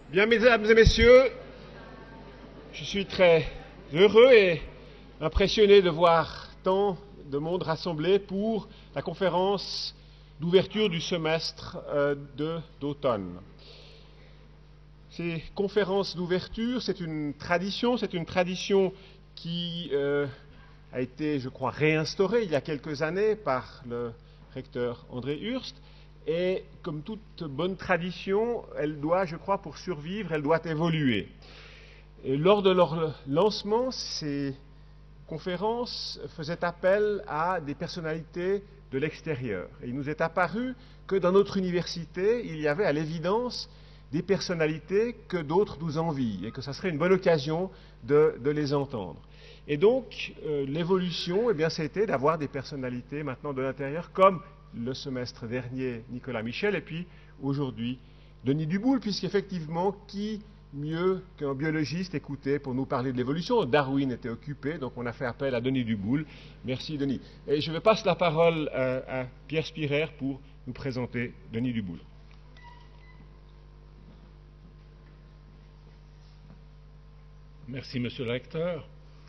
Bien, mesdames et messieurs, je suis très heureux et impressionné de voir tant de monde rassemblé pour la conférence d'ouverture du semestre d'automne. Ces conférences d'ouverture, c'est une tradition qui a été, je crois, réinstaurée il y a quelques années par le recteur André Hurst. Et comme toute bonne tradition, elle doit, je crois, pour survivre, elle doit évoluer. Et lors de leur lancement, ces conférences faisaient appel à des personnalités de l'extérieur. Et il nous est apparu que dans notre université, il y avait à l'évidence des personnalités que d'autres nous envient et que ça serait une bonne occasion de les entendre. Et donc, l'évolution, eh bien, c'était d'avoir des personnalités maintenant de l'intérieur, comme le semestre dernier Nicolas Michel, et puis aujourd'hui Denis Duboule, puisqu'effectivement, qui mieux qu'un biologiste écoutait pour nous parler de l'évolution? Darwin était occupé, donc on a fait appel à Denis Duboule. Merci Denis. Et je passe la parole à Pierre Spirer pour nous présenter Denis Duboule. Merci Monsieur le Recteur.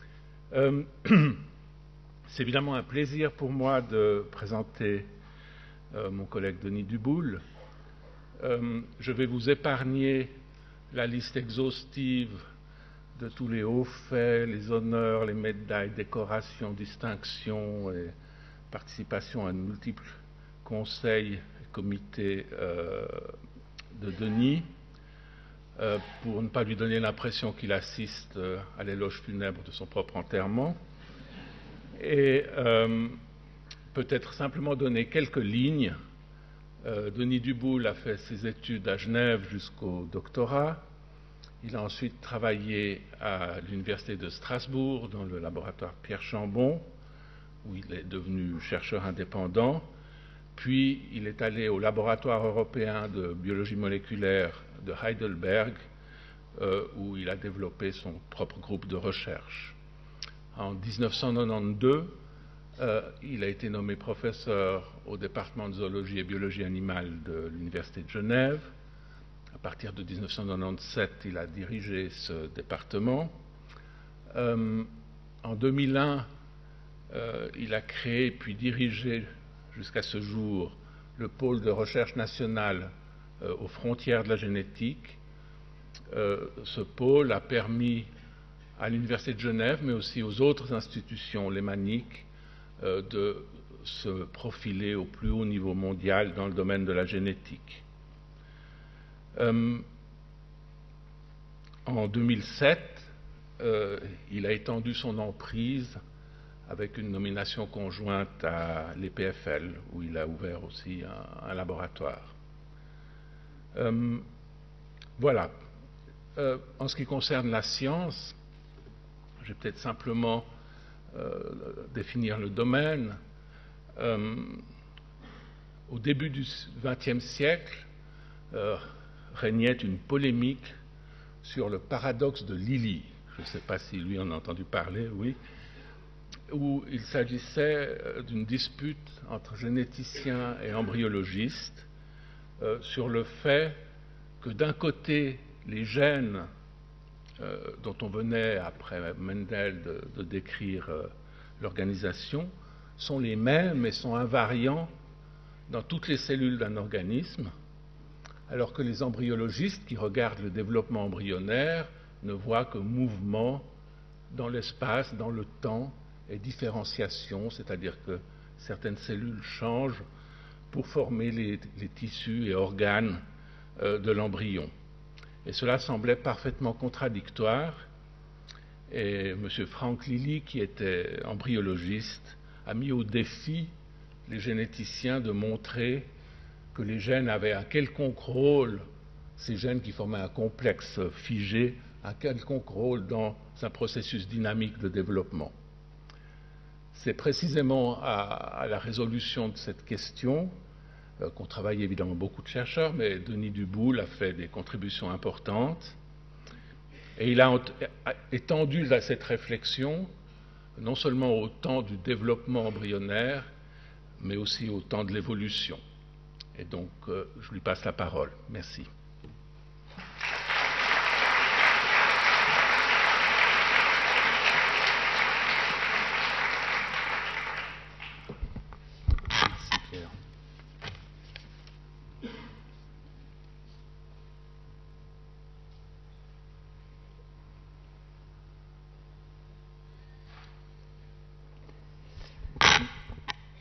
C'est évidemment un plaisir pour moi de présenter mon collègue Denis Duboule. Je vais vous épargner la liste exhaustive de tous les hauts faits, les honneurs, les médailles, décorations, distinctions et participation à de multiples conseils et comités de Denis, pour ne pas lui donner l'impression qu'il assiste à l'éloge funèbre de son propre enterrement. Et peut-être simplement donner quelques lignes. Denis Duboule a fait ses études à Genève jusqu'au doctorat. Il a ensuite travaillé à l'université de Strasbourg dans le laboratoire Pierre Chambon, où il est devenu chercheur indépendant. Puis il est allé au laboratoire européen de biologie moléculaire de Heidelberg, où il a développé son propre groupe de recherche. En 1992, il a été nommé professeur au département de zoologie et biologie animale de l'université de Genève. À partir de 1997, il a dirigé ce département. En 2001, il a créé puis dirigé jusqu'à ce jour le pôle de recherche nationale aux frontières de la génétique. Ce pôle a permis à l'université de Genève, mais aussi aux autres institutions lémaniques, de se profiler au plus haut niveau mondial dans le domaine de la génétique. En 2007, il a étendu son emprise avec une nomination conjointe à l'EPFL, où il a ouvert aussi un laboratoire. Voilà. En ce qui concerne la science, je vais peut-être simplement définir le domaine. Au début du XXe siècle, régnait une polémique sur le paradoxe de Lilly. Je ne sais pas si lui en a entendu parler, oui, où il s'agissait d'une dispute entre généticiens et embryologistes sur le fait que d'un côté, les gènes dont on venait, après Mendel, de décrire l'organisation, sont les mêmes et sont invariants dans toutes les cellules d'un organisme, alors que les embryologistes qui regardent le développement embryonnaire ne voient que mouvement dans l'espace, dans le temps, et différenciation, c'est-à-dire que certaines cellules changent pour former les tissus et organes de l'embryon. Et cela semblait parfaitement contradictoire. Et M. Frank Lilly, qui était embryologiste, a mis au défi les généticiens de montrer que les gènes avaient un quelconque rôle, ces gènes qui formaient un complexe figé, un quelconque rôle dans un processus dynamique de développement. C'est précisément à la résolution de cette question qu'ont travaillé évidemment beaucoup de chercheurs, mais Denis Duboule a fait des contributions importantes. Et il a étendu cette réflexion non seulement au temps du développement embryonnaire, mais aussi au temps de l'évolution. Et donc, je lui passe la parole. Merci.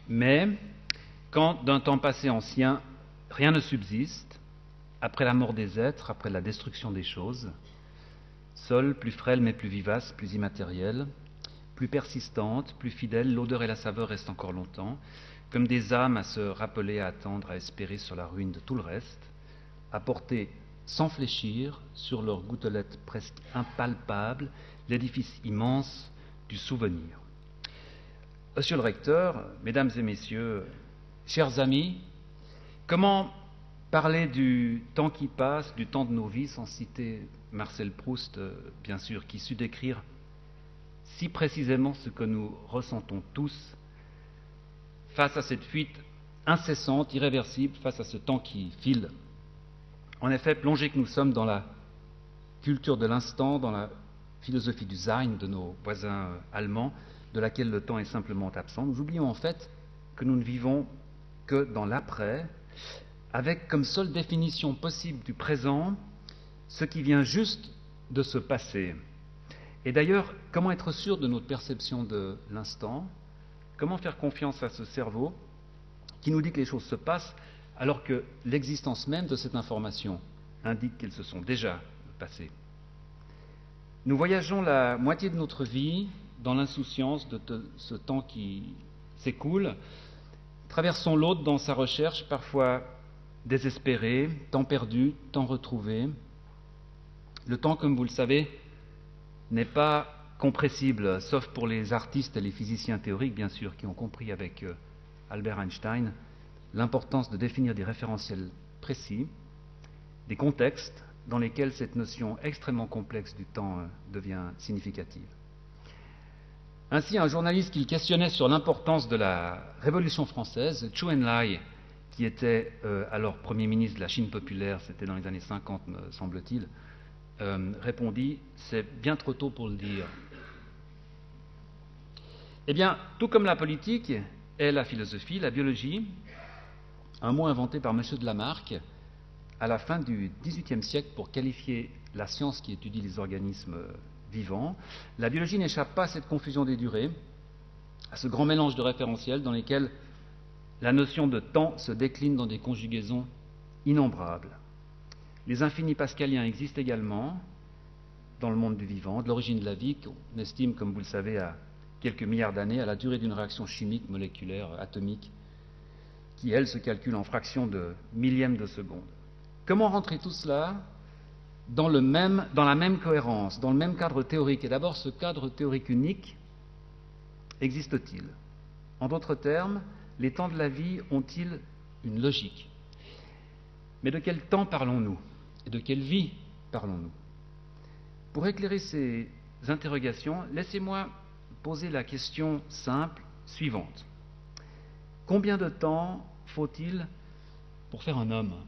Mais quand d'un temps passé ancien, rien ne subsiste, après la mort des êtres, après la destruction des choses, seule, plus frêle mais plus vivace, plus immatérielle, plus persistante, plus fidèle, l'odeur et la saveur restent encore longtemps, comme des âmes à se rappeler, à attendre, à espérer sur la ruine de tout le reste, à porter sans fléchir sur leurs gouttelettes presque impalpables l'édifice immense du souvenir. Monsieur le recteur, mesdames et messieurs, chers amis, comment parler du temps qui passe, du temps de nos vies, sans citer Marcel Proust, bien sûr, qui sut décrire si précisément ce que nous ressentons tous face à cette fuite incessante, irréversible, face à ce temps qui file. En effet, plongés que nous sommes dans la culture de l'instant, dans la philosophie du Sein de nos voisins allemands, de laquelle le temps est simplement absent, nous oublions en fait que nous ne vivons que dans l'après, avec comme seule définition possible du présent ce qui vient juste de se passer. Et d'ailleurs, comment être sûr de notre perception de l'instant? Comment faire confiance à ce cerveau qui nous dit que les choses se passent alors que l'existence même de cette information indique qu'elles se sont déjà passées? Nous voyageons la moitié de notre vie dans l'insouciance de ce temps qui s'écoule. Traversons l'autre dans sa recherche, parfois désespérée, temps perdu, temps retrouvé. Le temps, comme vous le savez, n'est pas compressible, sauf pour les artistes et les physiciens théoriques, bien sûr, qui ont compris avec Albert Einstein l'importance de définir des référentiels précis, des contextes dans lesquels cette notion extrêmement complexe du temps devient significative. Ainsi, un journaliste qui le questionnait sur l'importance de la Révolution française, Zhou Enlai, qui était alors Premier ministre de la Chine populaire, c'était dans les années 50, me semble-t-il, répondit « C'est bien trop tôt pour le dire ». Eh bien, tout comme la politique et la philosophie, la biologie, un mot inventé par M. de Lamarck à la fin du XVIIIe siècle pour qualifier la science qui étudie les organismes vivants, la biologie n'échappe pas à cette confusion des durées, à ce grand mélange de référentiels dans lesquels la notion de temps se décline dans des conjugaisons innombrables. Les infinis pascaliens existent également dans le monde du vivant, de l'origine de la vie, qu'on estime, comme vous le savez, à quelques milliards d'années, à la durée d'une réaction chimique, moléculaire, atomique, qui, elle, se calcule en fractions de millièmes de seconde. Comment rentrer tout cela dans la même cohérence, dans le même cadre théorique? Et d'abord, ce cadre théorique unique existe-t-il? En d'autres termes, les temps de la vie ont-ils une logique? Mais de quel temps parlons-nous? Et de quelle vie parlons-nous? Pour éclairer ces interrogations, laissez-moi poser la question simple suivante. Combien de temps faut-il pour faire un homme?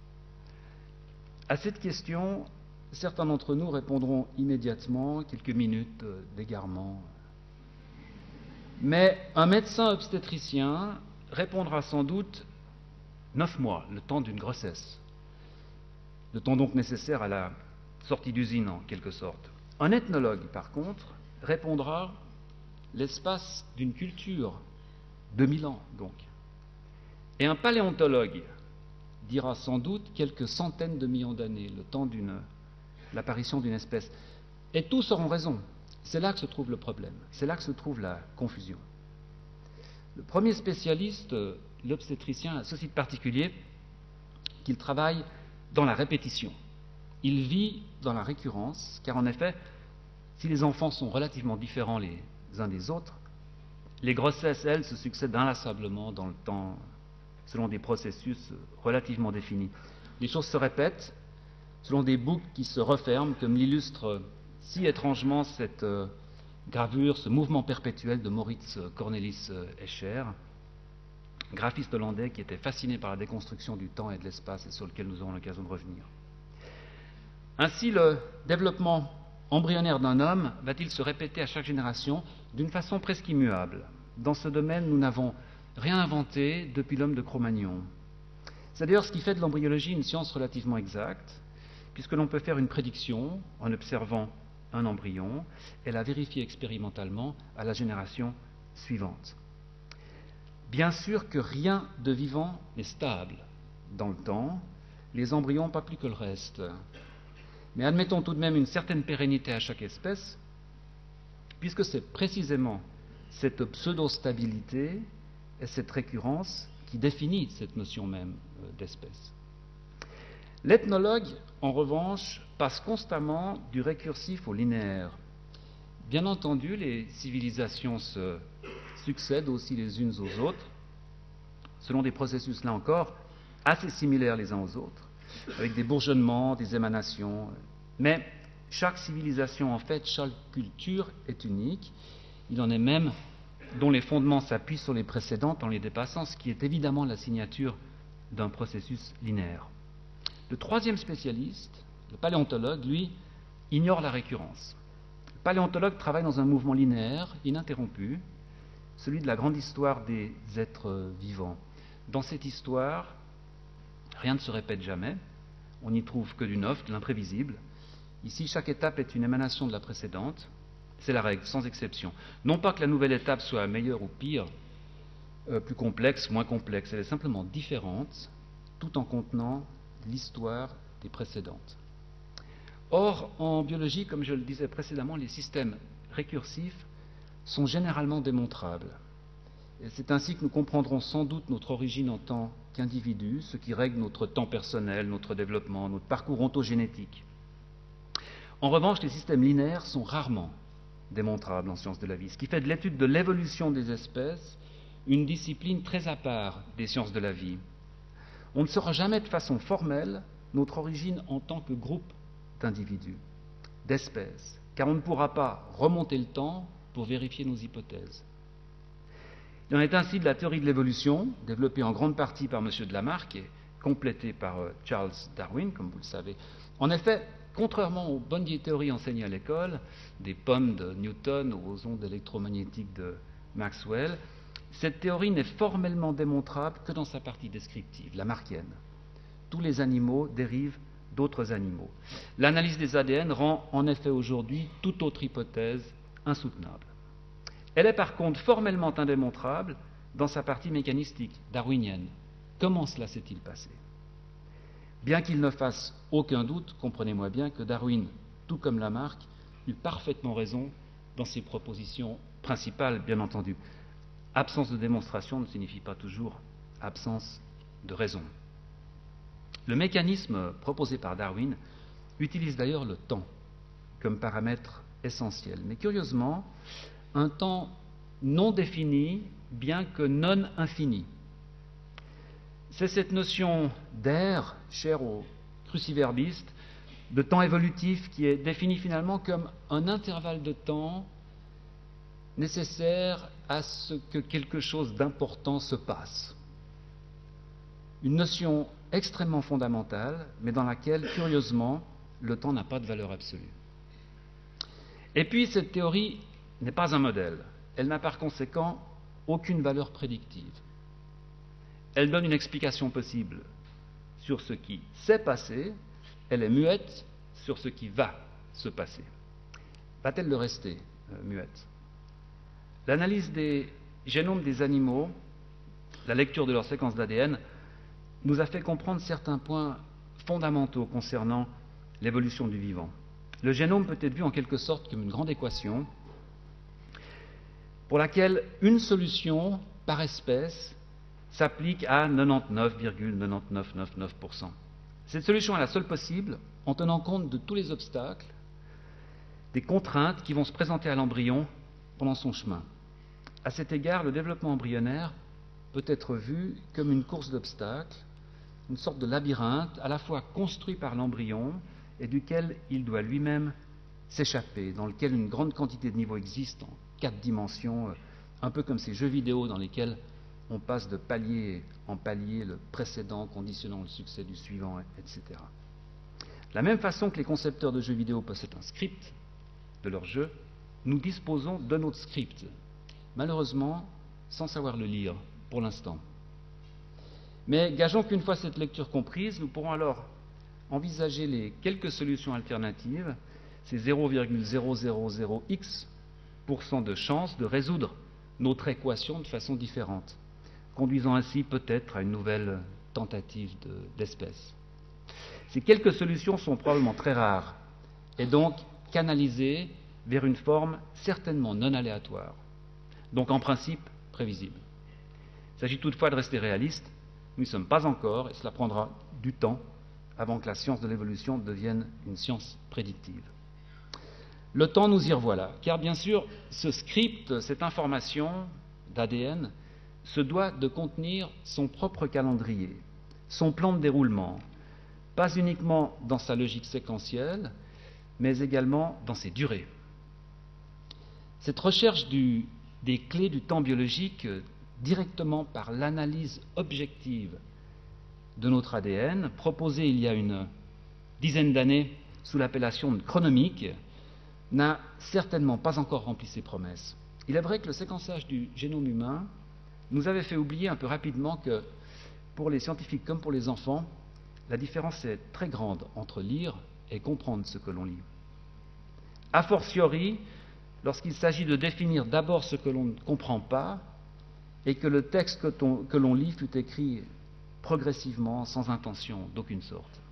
À cette question, certains d'entre nous répondront immédiatement, quelques minutes d'égarement. Mais un médecin obstétricien répondra sans doute 9 mois, le temps d'une grossesse. Le temps donc nécessaire à la sortie d'usine, en quelque sorte. Un ethnologue, par contre, répondra l'espace d'une culture, 2000 ans, donc. Et un paléontologue dira sans doute quelques centaines de millions d'années, le temps de l'apparition d'une espèce. Et tous auront raison. C'est là que se trouve le problème, c'est là que se trouve la confusion. Le premier spécialiste, l'obstétricien, a ceci de particulier qu'il travaille dans la répétition. Il vit dans la récurrence, car en effet, si les enfants sont relativement différents les uns des autres, les grossesses, elles, se succèdent inlassablement dans le temps, selon des processus relativement définis. Les choses se répètent selon des boucles qui se referment, comme l'illustre si étrangement cette gravure, ce mouvement perpétuel de Moritz Cornelis Escher, graphiste hollandais qui était fasciné par la déconstruction du temps et de l'espace et sur lequel nous aurons l'occasion de revenir. Ainsi, le développement embryonnaire d'un homme va-t-il se répéter à chaque génération d'une façon presque immuable? Dans ce domaine, nous n'avons rien inventé depuis l'homme de Cro-Magnon. C'est d'ailleurs ce qui fait de l'embryologie une science relativement exacte, puisque l'on peut faire une prédiction en observant un embryon et la vérifier expérimentalement à la génération suivante. Bien sûr que rien de vivant n'est stable dans le temps, les embryons pas plus que le reste. Mais admettons tout de même une certaine pérennité à chaque espèce, puisque c'est précisément cette pseudo-stabilité et cette récurrence qui définit cette notion même d'espèce. L'ethnologue, en revanche, passe constamment du récursif au linéaire. Bien entendu, les civilisations se succèdent aussi les unes aux autres, selon des processus, là encore, assez similaires les uns aux autres, avec des bourgeonnements, des émanations. Mais chaque civilisation, en fait, chaque culture est unique. Il en est même dont les fondements s'appuient sur les précédentes en les dépassant, ce qui est évidemment la signature d'un processus linéaire. Le troisième spécialiste, le paléontologue, lui, ignore la récurrence. Le paléontologue travaille dans un mouvement linéaire, ininterrompu, celui de la grande histoire des êtres vivants. Dans cette histoire, rien ne se répète jamais, on n'y trouve que du neuf, de l'imprévisible. Ici, chaque étape est une émanation de la précédente, c'est la règle, sans exception. Non pas que la nouvelle étape soit meilleure ou pire, plus complexe, moins complexe, elle est simplement différente, tout en contenant l'histoire des précédentes. Or, en biologie, comme je le disais précédemment, les systèmes récursifs sont généralement démontrables. Et c'est ainsi que nous comprendrons sans doute notre origine en tant qu'individu, ce qui règle notre temps personnel, notre développement, notre parcours ontogénétique. En revanche, les systèmes linéaires sont rarement démontrables en sciences de la vie, ce qui fait de l'étude de l'évolution des espèces une discipline très à part des sciences de la vie. On ne saura jamais de façon formelle notre origine en tant que groupe d'individus, d'espèces, car on ne pourra pas remonter le temps pour vérifier nos hypothèses. Il en est ainsi de la théorie de l'évolution, développée en grande partie par M. de Lamarck et complétée par Charles Darwin, comme vous le savez. En effet, contrairement aux bonnes vieilles théories enseignées à l'école, des pommes de Newton aux ondes électromagnétiques de Maxwell, cette théorie n'est formellement démontrable que dans sa partie descriptive, lamarckienne. Tous les animaux dérivent d'autres animaux. L'analyse des ADN rend en effet aujourd'hui toute autre hypothèse insoutenable. Elle est par contre formellement indémontrable dans sa partie mécanistique, darwinienne. Comment cela s'est-il passé ? Bien qu'il ne fasse aucun doute, comprenez-moi bien que Darwin, tout comme Lamarck, eut parfaitement raison dans ses propositions principales, bien entendu. Absence de démonstration ne signifie pas toujours absence de raison. Le mécanisme proposé par Darwin utilise d'ailleurs le temps comme paramètre essentiel. Mais curieusement, un temps non défini, bien que non infini. C'est cette notion d'air, chère aux cruciverbistes, de temps évolutif qui est définie finalement comme un intervalle de temps nécessaire à ce que quelque chose d'important se passe. Une notion extrêmement fondamentale, mais dans laquelle, curieusement, le temps n'a pas de valeur absolue. Et puis, cette théorie n'est pas un modèle. Elle n'a par conséquent aucune valeur prédictive. Elle donne une explication possible sur ce qui s'est passé, elle est muette sur ce qui va se passer. Va-t-elle le rester muette ? L'analyse des génomes des animaux, la lecture de leurs séquences d'ADN, nous a fait comprendre certains points fondamentaux concernant l'évolution du vivant. Le génome peut être vu en quelque sorte comme une grande équation pour laquelle une solution par espèce s'applique à 99,99999%. Cette solution est la seule possible en tenant compte de tous les obstacles, des contraintes qui vont se présenter à l'embryon pendant son chemin. À cet égard, le développement embryonnaire peut être vu comme une course d'obstacles, une sorte de labyrinthe à la fois construit par l'embryon et duquel il doit lui-même s'échapper, dans lequel une grande quantité de niveaux existent en 4 dimensions, un peu comme ces jeux vidéo dans lesquels on passe de palier en palier le précédent, conditionnant le succès du suivant, etc. De la même façon que les concepteurs de jeux vidéo possèdent un script de leur jeu, nous disposons de notre script, malheureusement sans savoir le lire pour l'instant. Mais gageons qu'une fois cette lecture comprise, nous pourrons alors envisager les quelques solutions alternatives, ces 0,000x% de chance de résoudre notre équation de façon différente. conduisant ainsi peut-être à une nouvelle tentative d'espèce. Ces quelques solutions sont probablement très rares et donc canalisées vers une forme certainement non aléatoire, donc en principe prévisible. Il s'agit toutefois de rester réaliste. Nous n'y sommes pas encore et cela prendra du temps avant que la science de l'évolution devienne une science prédictive. Le temps, nous y revoilà, car bien sûr, ce script, cette information d'ADN, se doit de contenir son propre calendrier, son plan de déroulement, pas uniquement dans sa logique séquentielle, mais également dans ses durées. Cette recherche des clés du temps biologique directement par l'analyse objective de notre ADN, proposée il y a une dizaine d'années sous l'appellation de chronomique, n'a certainement pas encore rempli ses promesses. Il est vrai que le séquençage du génome humain nous avait fait oublier un peu rapidement que, pour les scientifiques comme pour les enfants, la différence est très grande entre lire et comprendre ce que l'on lit. A fortiori, lorsqu'il s'agit de définir d'abord ce que l'on ne comprend pas et que le texte que l'on lit fut écrit progressivement, sans intention d'aucune sorte.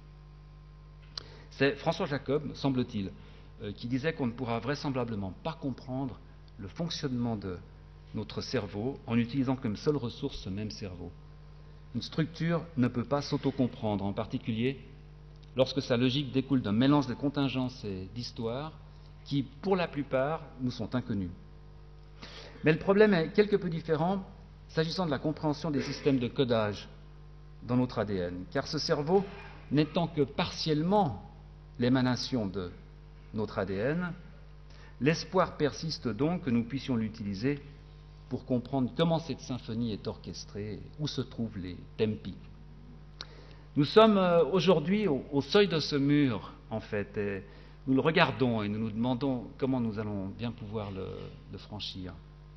C'est François Jacob, semble-t-il, qui disait qu'on ne pourra vraisemblablement pas comprendre le fonctionnement de notre cerveau en utilisant comme seule ressource ce même cerveau. Une structure ne peut pas s'auto-comprendre, en particulier lorsque sa logique découle d'un mélange de contingences et d'histoires qui, pour la plupart, nous sont inconnus. Mais le problème est quelque peu différent s'agissant de la compréhension des systèmes de codage dans notre ADN, car ce cerveau n'étant que partiellement l'émanation de notre ADN, l'espoir persiste donc que nous puissions l'utiliser pour comprendre comment cette symphonie est orchestrée et où se trouvent les tempi. Nous sommes aujourd'hui au seuil de ce mur, en fait, et nous le regardons et nous nous demandons comment nous allons bien pouvoir le franchir.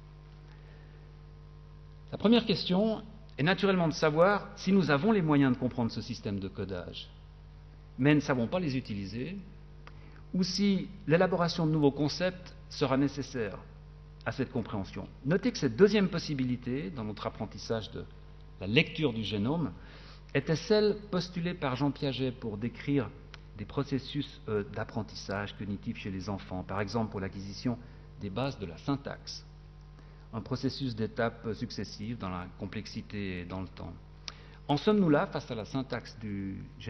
La première question est naturellement de savoir si nous avons les moyens de comprendre ce système de codage, mais ne savons pas les utiliser, ou si l'élaboration de nouveaux concepts sera nécessaire à cette compréhension. Notez que cette deuxième possibilité, dans notre apprentissage de la lecture du génome, était celle postulée par Jean Piaget pour décrire des processus d'apprentissage cognitif chez les enfants, par exemple pour l'acquisition des bases de la syntaxe, un processus d'étapes successives dans la complexité et dans le temps. En sommes-nous là face à la syntaxe du génome ?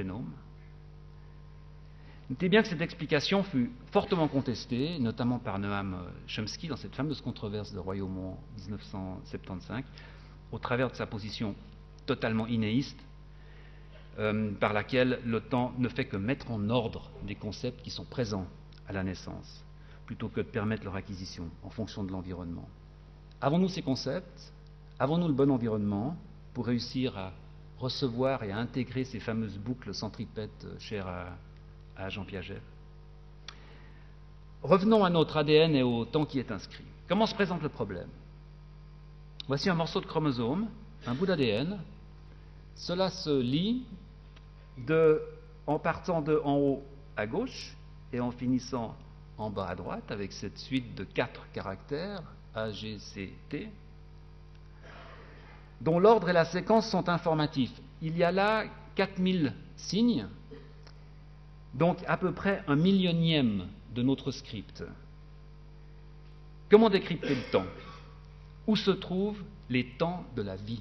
Notez bien que cette explication fut fortement contestée, notamment par Noam Chomsky dans cette fameuse controverse de Royaumont en 1975, au travers de sa position totalement inéiste, par laquelle le temps ne fait que mettre en ordre des concepts qui sont présents à la naissance, plutôt que de permettre leur acquisition en fonction de l'environnement. Avons-nous ces concepts ? Avons-nous le bon environnement pour réussir à recevoir et à intégrer ces fameuses boucles centripètes chères à Jean Piaget ? Revenons à notre ADN et au temps qui est inscrit. Comment se présente le problème ? Voici un morceau de chromosome, un bout d'ADN. Cela se lit en partant de en haut à gauche et en finissant en bas à droite avec cette suite de 4 caractères, A, G, C, T, dont l'ordre et la séquence sont informatifs. Il y a là 4000 signes, donc à peu près 1/1000e de notre script. Comment décrypter le temps ? Où se trouvent les temps de la vie ?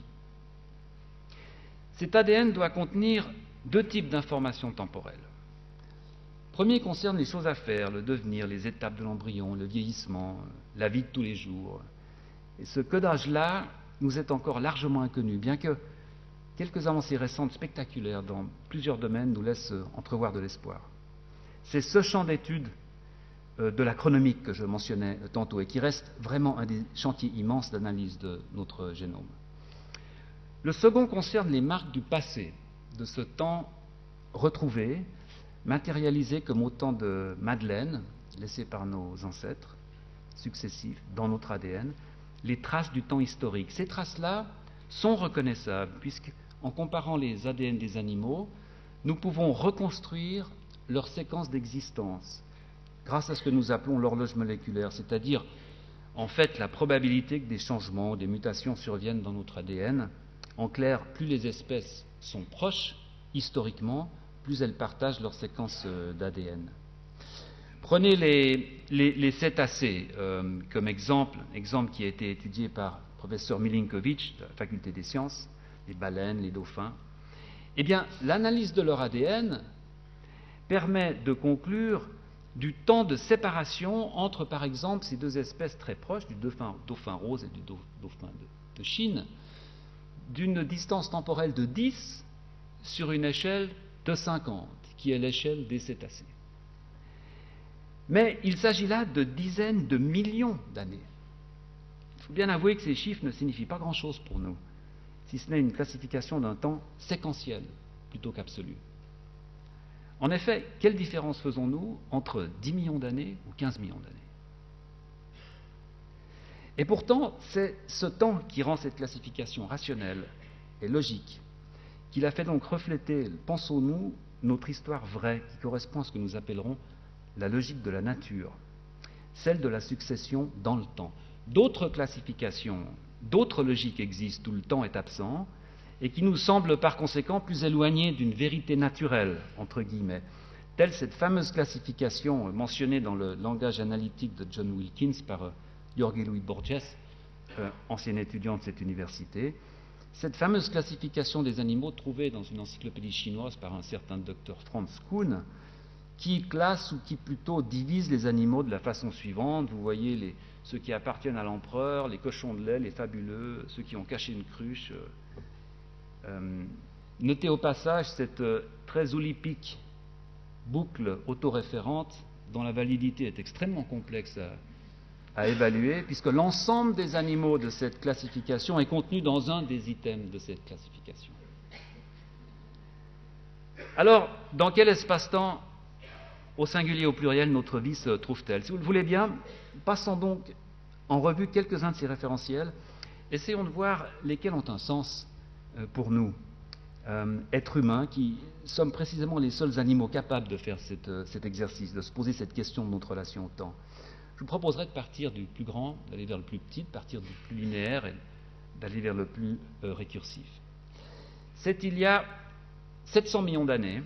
Cet ADN doit contenir 2 types d'informations temporelles. Le premier concerne les choses à faire, le devenir, les étapes de l'embryon, le vieillissement, la vie de tous les jours. Et ce codage-là nous est encore largement inconnu, bien que quelques avancées récentes spectaculaires dans plusieurs domaines nous laissent entrevoir de l'espoir. C'est ce champ d'étude de la chronomique que je mentionnais tantôt et qui reste vraiment un des chantiers immenses d'analyse de notre génome. Le second concerne les marques du passé, de ce temps retrouvé, matérialisé comme autant de madeleines laissées par nos ancêtres successifs dans notre ADN, les traces du temps historique. Ces traces-là sont reconnaissables puisque, en comparant les ADN des animaux, nous pouvons reconstruire leur séquence d'existence grâce à ce que nous appelons l'horloge moléculaire, c'est-à-dire en fait la probabilité que des changements, des mutations surviennent dans notre ADN. En clair, plus les espèces sont proches, historiquement, plus elles partagent leur séquence d'ADN. Prenez les cétacés comme exemple qui a été étudié par le professeur Milinkovic de la Faculté des sciences, les baleines, les dauphins. Eh bien, l'analyse de leur ADN permet de conclure du temps de séparation entre, par exemple, ces deux espèces très proches, du dauphin rose et du dauphin de Chine, d'une distance temporelle de 10 sur une échelle de 50, qui est l'échelle des cétacés. Mais il s'agit là de dizaines de millions d'années. Il faut bien avouer que ces chiffres ne signifient pas grand-chose pour nous, si ce n'est une classification d'un temps séquentiel plutôt qu'absolu. En effet, quelle différence faisons-nous entre 10 millions d'années ou 15 millions d'années? Et pourtant, c'est ce temps qui rend cette classification rationnelle et logique, qui la fait donc refléter, pensons-nous, notre histoire vraie, qui correspond à ce que nous appellerons la logique de la nature, celle de la succession dans le temps. D'autres classifications, d'autres logiques existent où le temps est absent et qui nous semblent par conséquent plus éloignées d'une vérité naturelle, entre guillemets, telle cette fameuse classification mentionnée dans le langage analytique de John Wilkins par Jorge Luis Borges, ancien étudiant de cette université. Cette fameuse classification des animaux trouvée dans une encyclopédie chinoise par un certain docteur Franz Kuhn, qui classe ou qui plutôt divise les animaux de la façon suivante. Vous voyez ceux qui appartiennent à l'empereur, les cochons de lait, les fabuleux, ceux qui ont caché une cruche. Notez au passage cette très olympique boucle autoréférente dont la validité est extrêmement complexe à évaluer, puisque l'ensemble des animaux de cette classification est contenu dans un des items de cette classification. Alors, dans quel espace-temps, au singulier, au pluriel, notre vie se trouve-t-elle? Si vous le voulez bien, passons donc en revue quelques-uns de ces référentiels. Essayons de voir lesquels ont un sens pour nous, êtres humains, qui sommes précisément les seuls animaux capables de faire cet exercice, de se poser cette question de notre relation au temps. Je vous proposerai de partir du plus grand, d'aller vers le plus petit, de partir du plus linéaire et d'aller vers le plus récursif. C'est il y a 700 millions d'années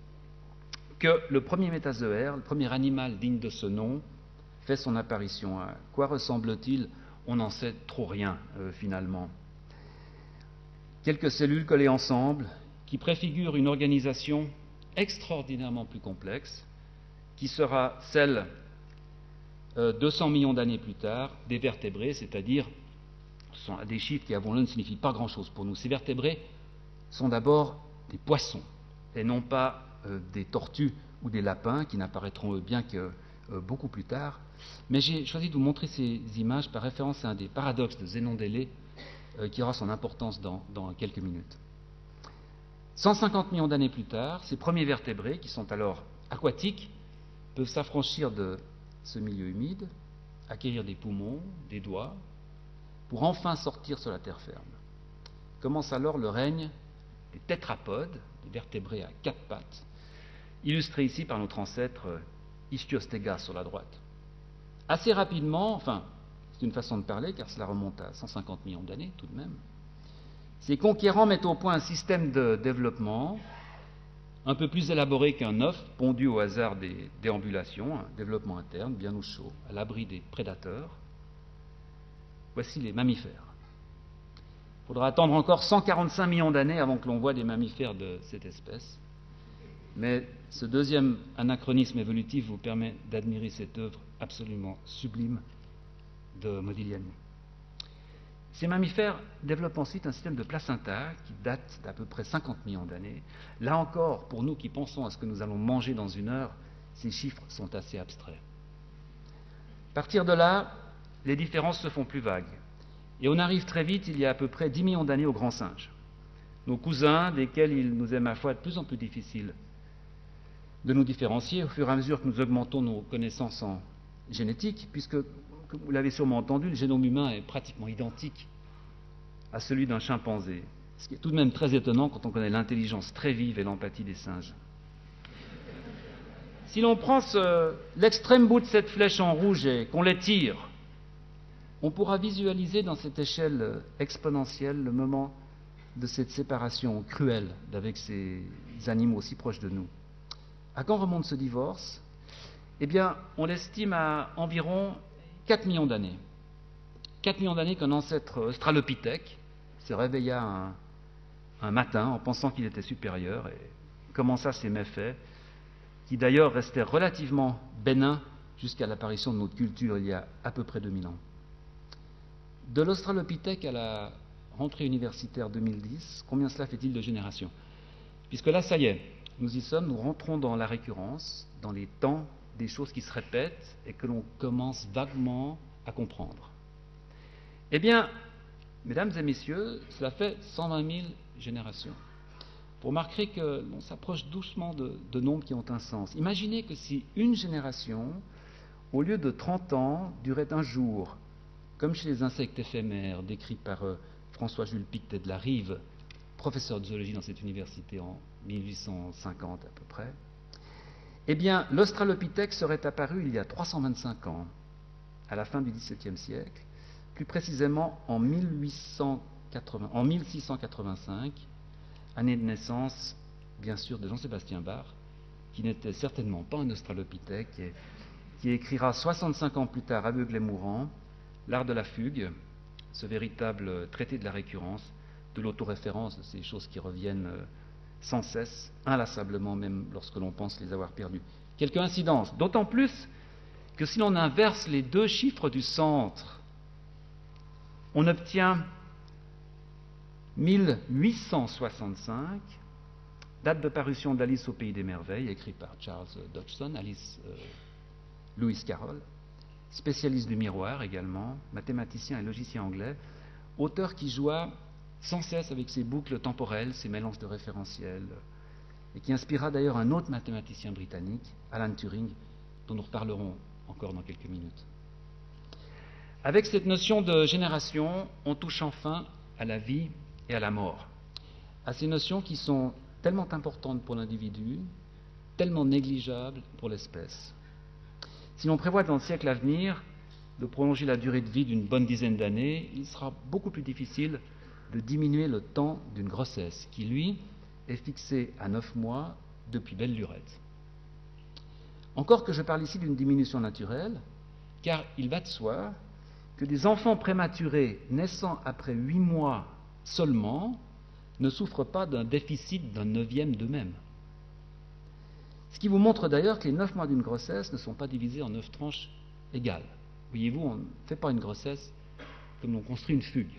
que le premier métazoaire, le premier animal digne de ce nom, fait son apparition. À quoi ressemble-t-il? On n'en sait trop rien, finalement. Quelques cellules collées ensemble, qui préfigurent une organisation extraordinairement plus complexe, qui sera celle, 200 millions d'années plus tard, des vertébrés, c'est-à-dire, ce sont des chiffres qui, avouons-le, ne signifient pas grand-chose pour nous. Ces vertébrés sont d'abord des poissons, et non pas des tortues ou des lapins, qui n'apparaîtront bien que beaucoup plus tard. Mais j'ai choisi de vous montrer ces images par référence à un des paradoxes de Zénon d'Élée, qui aura son importance dans quelques minutes. 150 millions d'années plus tard, ces premiers vertébrés, qui sont alors aquatiques, peuvent s'affranchir de ce milieu humide, acquérir des poumons, des doigts, pour enfin sortir sur la terre ferme. Commence alors le règne des tétrapodes, des vertébrés à 4 pattes, illustrés ici par notre ancêtre Ichthyostega sur la droite. Assez rapidement, enfin, c'est une façon de parler car cela remonte à 150 millions d'années tout de même, ces conquérants mettent au point un système de développement un peu plus élaboré qu'un œuf pondu au hasard des déambulations, un développement interne, bien au chaud, à l'abri des prédateurs. Voici les mammifères. Il faudra attendre encore 145 millions d'années avant que l'on voie des mammifères de cette espèce. Mais ce deuxième anachronisme évolutif vous permet d'admirer cette œuvre absolument sublime de Modigliani. Ces mammifères développent ensuite un système de placenta qui date d'à peu près 50 millions d'années. Là encore, pour nous qui pensons à ce que nous allons manger dans une heure, ces chiffres sont assez abstraits. À partir de là, les différences se font plus vagues. Et on arrive très vite, il y a à peu près 10 millions d'années, aux grands singes. Nos cousins, desquels il nous est, ma foi, de plus en plus difficile de nous différencier au fur et à mesure que nous augmentons nos connaissances en génétique, puisque, comme vous l'avez sûrement entendu, le génome humain est pratiquement identique à celui d'un chimpanzé, ce qui est tout de même très étonnant quand on connaît l'intelligence très vive et l'empathie des singes. Si l'on prend l'extrême bout de cette flèche en rouge et qu'on l'étire, on pourra visualiser dans cette échelle exponentielle le moment de cette séparation cruelle d'avec ces animaux si proches de nous. À quand remonte ce divorce? Eh bien, on l'estime à environ 4 millions d'années. 4 millions d'années qu'un ancêtre australopithèque se réveilla un matin en pensant qu'il était supérieur et commença ses méfaits, qui d'ailleurs restaient relativement bénins jusqu'à l'apparition de notre culture il y a à peu près 2000 ans. De l'australopithèque à la rentrée universitaire 2010, combien cela fait-il de générations? Puisque là, ça y est, nous y sommes, nous rentrons dans la récurrence, dans les temps des choses qui se répètent et que l'on commence vaguement à comprendre. Eh bien, mesdames et messieurs, cela fait 120 000 générations. Vous remarquerez que l'on s'approche doucement de nombres qui ont un sens. Imaginez que si une génération, au lieu de 30 ans, durait un jour, comme chez les insectes éphémères décrits par François-Jules Pictet de la Rive, professeur de zoologie dans cette université en 1850 à peu près, eh bien, l'Australopithèque serait apparu il y a 325 ans, à la fin du XVIIe siècle, plus précisément en 1685, année de naissance, bien sûr, de Jean-Sébastien Bach, qui n'était certainement pas un Australopithèque, et qui écrira 65 ans plus tard, aveugle et mourant, L'art de la fugue, ce véritable traité de la récurrence, de l'autoréférence, de ces choses qui reviennent sans cesse, inlassablement, même lorsque l'on pense les avoir perdues. Quelques incidences, d'autant plus que si l'on inverse les deux chiffres du centre, on obtient 1865, date de parution d'Alice au Pays des Merveilles, écrite par Charles Dodgson, Alice Lewis Carroll, spécialiste du miroir également, mathématicien et logicien anglais, auteur qui joua sans cesse avec ses boucles temporelles, ses mélanges de référentiels, et qui inspira d'ailleurs un autre mathématicien britannique, Alan Turing, dont nous reparlerons encore dans quelques minutes. Avec cette notion de génération, on touche enfin à la vie et à la mort, à ces notions qui sont tellement importantes pour l'individu, tellement négligeables pour l'espèce. Si l'on prévoit dans le siècle à venir de prolonger la durée de vie d'une bonne dizaine d'années, il sera beaucoup plus difficile de diminuer le temps d'une grossesse, qui, lui, est fixé à 9 mois depuis belle lurette. Encore que je parle ici d'une diminution naturelle, car il va de soi que des enfants prématurés naissant après 8 mois seulement ne souffrent pas d'un déficit d'un 9e d'eux-mêmes. Ce qui vous montre d'ailleurs que les 9 mois d'une grossesse ne sont pas divisés en 9 tranches égales. Voyez-vous, on ne fait pas une grossesse comme on construit une fugue.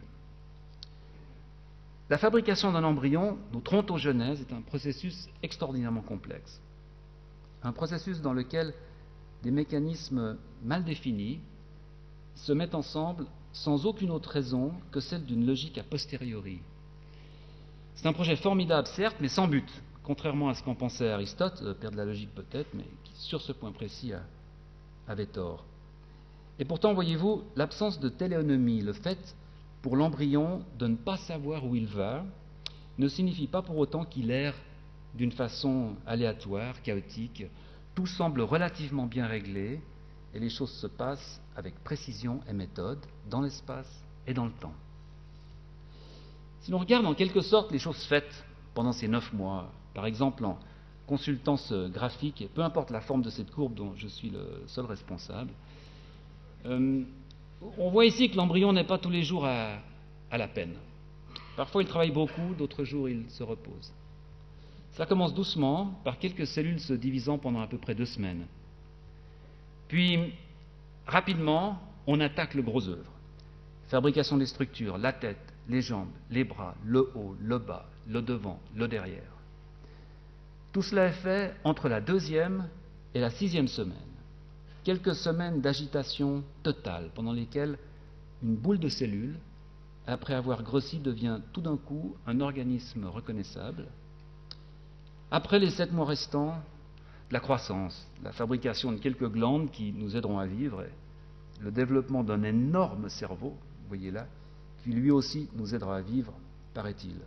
La fabrication d'un embryon, notre ontogenèse, est un processus extraordinairement complexe. Un processus dans lequel des mécanismes mal définis se mettent ensemble sans aucune autre raison que celle d'une logique a posteriori. C'est un projet formidable, certes, mais sans but, contrairement à ce qu'en pensait Aristote, père de la logique peut-être, mais qui, sur ce point précis, avait tort. Et pourtant, voyez-vous, l'absence de téléonomie, le fait pour l'embryon de ne pas savoir où il va, ne signifie pas pour autant qu'il erre d'une façon aléatoire, chaotique. Tout semble relativement bien réglé et les choses se passent avec précision et méthode dans l'espace et dans le temps. Si l'on regarde en quelque sorte les choses faites pendant ces 9 mois, par exemple en consultant ce graphique, et peu importe la forme de cette courbe dont je suis le seul responsable, on voit ici que l'embryon n'est pas tous les jours à la peine. Parfois il travaille beaucoup, d'autres jours il se repose. Cela commence doucement, par quelques cellules se divisant pendant à peu près 2 semaines. Puis, rapidement, on attaque le gros œuvre. Fabrication des structures, la tête, les jambes, les bras, le haut, le bas, le devant, le derrière. Tout cela est fait entre la 2e et la 6e semaine. Quelques semaines d'agitation totale pendant lesquelles une boule de cellules, après avoir grossi, devient tout d'un coup un organisme reconnaissable. Après les 7 mois restants, la croissance, la fabrication de quelques glandes qui nous aideront à vivre, et le développement d'un énorme cerveau, vous voyez là, qui lui aussi nous aidera à vivre, paraît-il.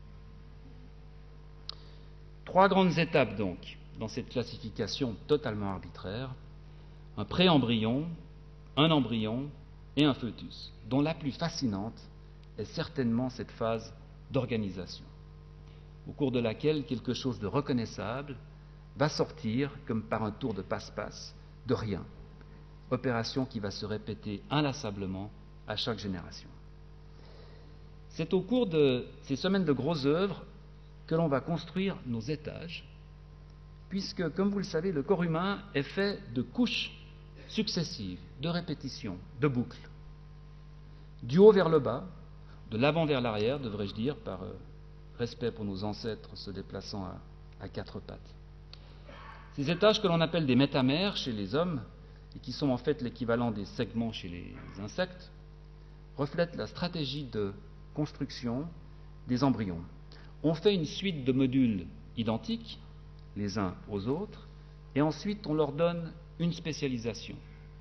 3 grandes étapes donc, dans cette classification totalement arbitraire: un pré-embryon, un embryon et un foetus, dont la plus fascinante est certainement cette phase d'organisation, au cours de laquelle quelque chose de reconnaissable va sortir, comme par un tour de passe-passe, de rien. Opération qui va se répéter inlassablement à chaque génération. C'est au cours de ces semaines de grosses œuvres que l'on va construire nos étages, puisque, comme vous le savez, le corps humain est fait de couches successives, de répétitions, de boucles. Du haut vers le bas, de l'avant vers l'arrière, devrais-je dire, par respect pour nos ancêtres se déplaçant à quatre pattes. Ces étages que l'on appelle des métamères chez les hommes, et qui sont en fait l'équivalent des segments chez les insectes, reflètent la stratégie de construction des embryons. On fait une suite de modules identiques, les uns aux autres, et ensuite on leur donne une spécialisation.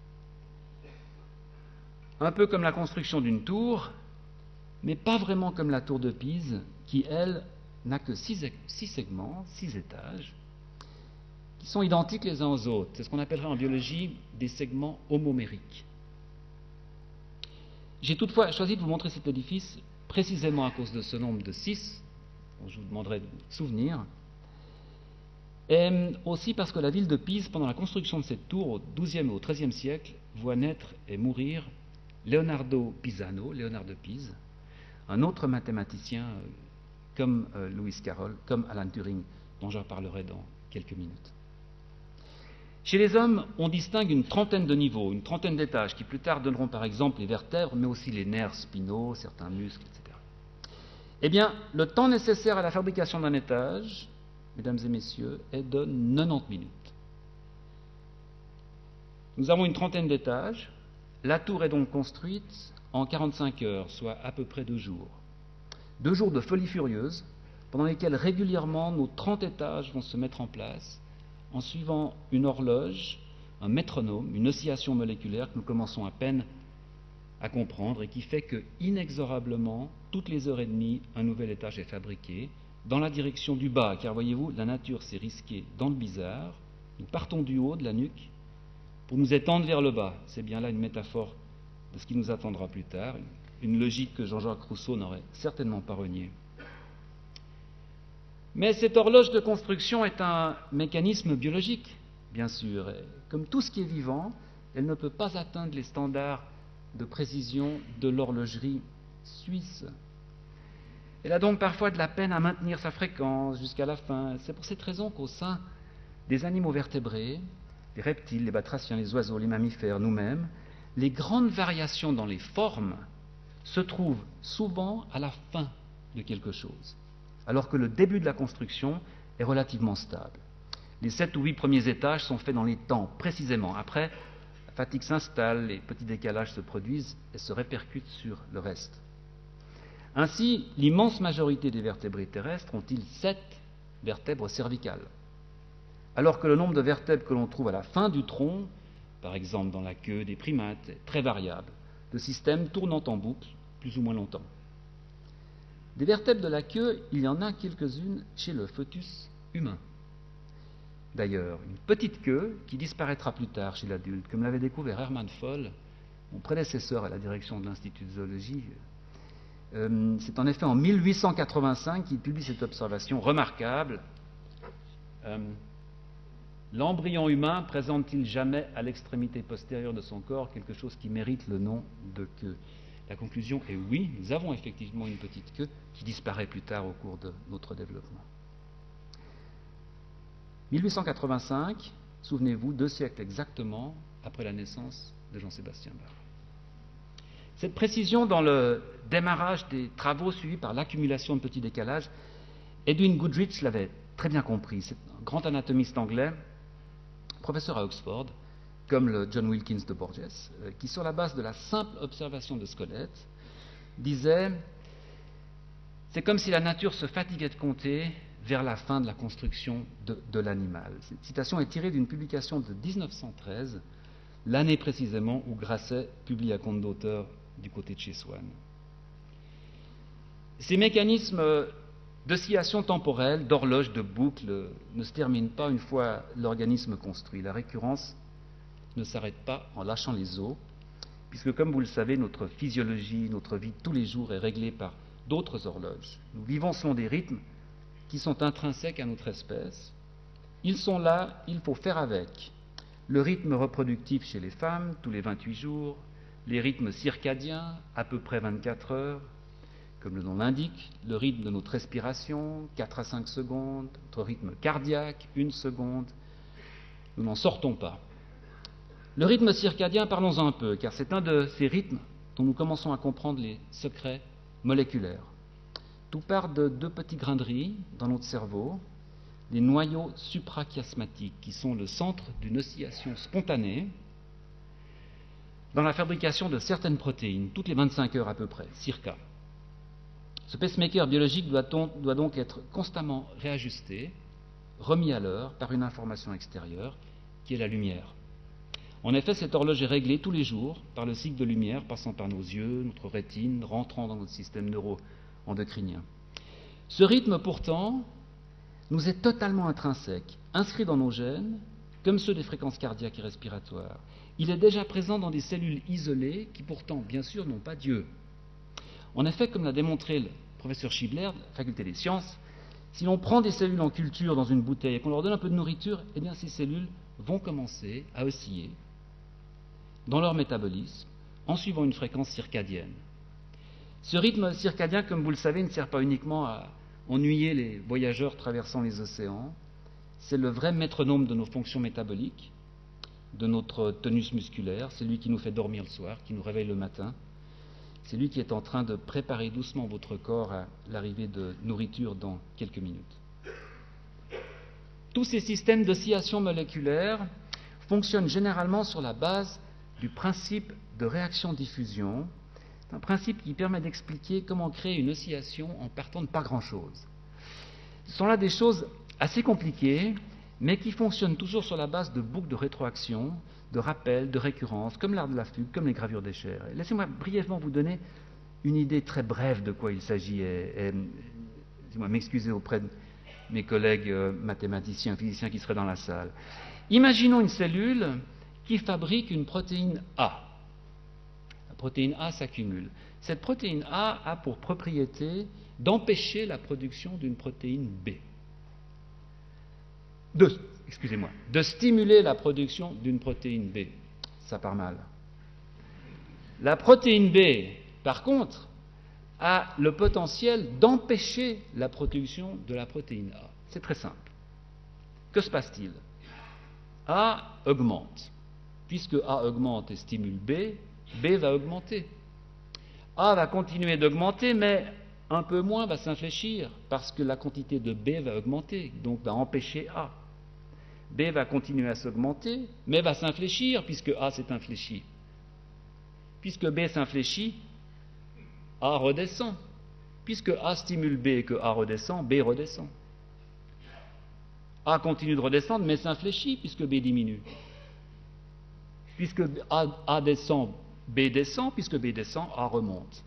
Un peu comme la construction d'une tour, mais pas vraiment comme la tour de Pise, qui, elle, n'a que 6 segments, 6 étages, qui sont identiques les uns aux autres. C'est ce qu'on appellerait en biologie des segments homomériques. J'ai toutefois choisi de vous montrer cet édifice précisément à cause de ce nombre de 6, dont je vous demanderai de vous souvenir, et aussi parce que la ville de Pise, pendant la construction de cette tour au XIIe et au XIIIe siècle, voit naître et mourir Leonardo Pisano, Léonard de Pise, un autre mathématicien comme Lewis Carroll, comme Alan Turing, dont je reparlerai dans quelques minutes. Chez les hommes, on distingue une trentaine de niveaux, une trentaine d'étages, qui plus tard donneront par exemple les vertèbres, mais aussi les nerfs spinaux, certains muscles, etc. Eh bien, le temps nécessaire à la fabrication d'un étage, mesdames et messieurs, est de 90 minutes. Nous avons une trentaine d'étages. La tour est donc construite en 45 heures, soit à peu près 2 jours. 2 jours de folie furieuse, pendant lesquels régulièrement nos 30 étages vont se mettre en place, en suivant une horloge, un métronome, une oscillation moléculaire que nous commençons à peine à comprendre et qui fait que, inexorablement, toutes les heures et demie, un nouvel étage est fabriqué dans la direction du bas, car voyez-vous, la nature s'est risquée dans le bizarre. Nous partons du haut, de la nuque, pour nous étendre vers le bas. C'est bien là une métaphore de ce qui nous attendra plus tard, une logique que Jean-Jacques Rousseau n'aurait certainement pas reniée. Mais cette horloge de construction est un mécanisme biologique, bien sûr. Et comme tout ce qui est vivant, elle ne peut pas atteindre les standards de précision de l'horlogerie suisse. Elle a donc parfois de la peine à maintenir sa fréquence jusqu'à la fin. C'est pour cette raison qu'au sein des animaux vertébrés, les reptiles, les batraciens, les oiseaux, les mammifères, nous-mêmes, les grandes variations dans les formes se trouvent souvent à la fin de quelque chose, alors que le début de la construction est relativement stable. Les 7 ou 8 premiers étages sont faits dans les temps, précisément. Après, la fatigue s'installe, les petits décalages se produisent et se répercutent sur le reste. Ainsi, l'immense majorité des vertébrés terrestres ont-ils 7 vertèbres cervicales, alors que le nombre de vertèbres que l'on trouve à la fin du tronc, par exemple dans la queue des primates, est très variable, le système tournant en boucle plus ou moins longtemps. Des vertèbres de la queue, il y en a quelques-unes chez le foetus humain. D'ailleurs, une petite queue qui disparaîtra plus tard chez l'adulte, comme l'avait découvert Hermann Voll, mon prédécesseur à la direction de l'Institut de zoologie. C'est en effet en 1885 qu'il publie cette observation remarquable. L'embryon humain présente-t-il jamais à l'extrémité postérieure de son corps quelque chose qui mérite le nom de queue? La conclusion est oui, nous avons effectivement une petite queue qui disparaît plus tard au cours de notre développement. 1885, souvenez-vous, 2 siècles exactement après la naissance de Jean-Sébastien Bach. Cette précision dans le démarrage des travaux suivis par l'accumulation de petits décalages, Edwin Goodrich l'avait très bien compris. C'est un grand anatomiste anglais, professeur à Oxford, comme le John Wilkins de Borges, qui, sur la base de la simple observation de squelettes, disait « C'est comme si la nature se fatiguait de compter vers la fin de la construction de l'animal. » Cette citation est tirée d'une publication de 1913, l'année précisément où Grasset publie à compte d'auteur du côté de chez Swann. Ces mécanismes d'oscillation temporelle, d'horloge, de boucle ne se terminent pas une fois l'organisme construit. La récurrence ne s'arrête pas en lâchant les os, puisque comme vous le savez, notre physiologie, notre vie de tous les jours est réglée par d'autres horloges. Nous vivons selon des rythmes qui sont intrinsèques à notre espèce. Ils sont là, il faut faire avec. Le rythme reproductif chez les femmes, tous les 28 jours, les rythmes circadiens, à peu près 24 heures, comme le nom l'indique, le rythme de notre respiration, 4 à 5 secondes, notre rythme cardiaque, 1 seconde. Nous n'en sortons pas. Le rythme circadien, parlons-en un peu, car c'est un de ces rythmes dont nous commençons à comprendre les secrets moléculaires. Tout part de 2 petits grains de riz dans notre cerveau, les noyaux suprachiasmatiques, qui sont le centre d'une oscillation spontanée dans la fabrication de certaines protéines, toutes les 25 heures à peu près, circa. Ce pacemaker biologique doit donc être constamment réajusté, remis à l'heure par une information extérieure, qui est la lumière. En effet, cette horloge est réglée tous les jours par le cycle de lumière passant par nos yeux, notre rétine, rentrant dans notre système neuro-endocrinien. Ce rythme, pourtant, nous est totalement intrinsèque, inscrit dans nos gènes, comme ceux des fréquences cardiaques et respiratoires. Il est déjà présent dans des cellules isolées qui, pourtant, bien sûr, n'ont pas Dieu. En effet, comme l'a démontré le professeur Schibler, de la faculté des sciences, si l'on prend des cellules en culture dans une bouteille et qu'on leur donne un peu de nourriture, eh bien ces cellules vont commencer à osciller dans leur métabolisme en suivant une fréquence circadienne. Ce rythme circadien, comme vous le savez, ne sert pas uniquement à ennuyer les voyageurs traversant les océans, c'est le vrai métronome de nos fonctions métaboliques, de notre tonus musculaire, c'est lui qui nous fait dormir le soir, qui nous réveille le matin, c'est lui qui est en train de préparer doucement votre corps à l'arrivée de nourriture dans quelques minutes. Tous ces systèmes d'oscillation moléculaire fonctionnent généralement sur la base du principe de réaction-diffusion, un principe qui permet d'expliquer comment créer une oscillation en partant de pas grand-chose. Ce sont là des choses assez compliquées, mais qui fonctionnent toujours sur la base de boucles de rétroaction, de rappel, de récurrence, comme l'art de la fugue, comme les gravures d'échelle. Laissez-moi brièvement vous donner une idée très brève de quoi il s'agit, et laissez-moi m'excuser auprès de mes collègues mathématiciens, physiciens qui seraient dans la salle. Imaginons une cellule qui fabrique une protéine A. La protéine A s'accumule. Cette protéine A a pour propriété d'empêcher la production d'une protéine B. De stimuler la production d'une protéine B. Ça part mal. La protéine B, par contre, a le potentiel d'empêcher la production de la protéine A. C'est très simple. Que se passe-t-il? A augmente. Puisque A augmente et stimule B, B va augmenter. A va continuer d'augmenter, mais un peu moins va s'infléchir, parce que la quantité de B va augmenter, donc va empêcher A. B va continuer à s'augmenter, mais va s'infléchir, puisque A s'est infléchi. Puisque B s'infléchit, A redescend. Puisque A stimule B et que A redescend, B redescend. A continue de redescendre, mais s'infléchit, puisque B diminue. Puisque A descend, B descend, puisque B descend, A remonte.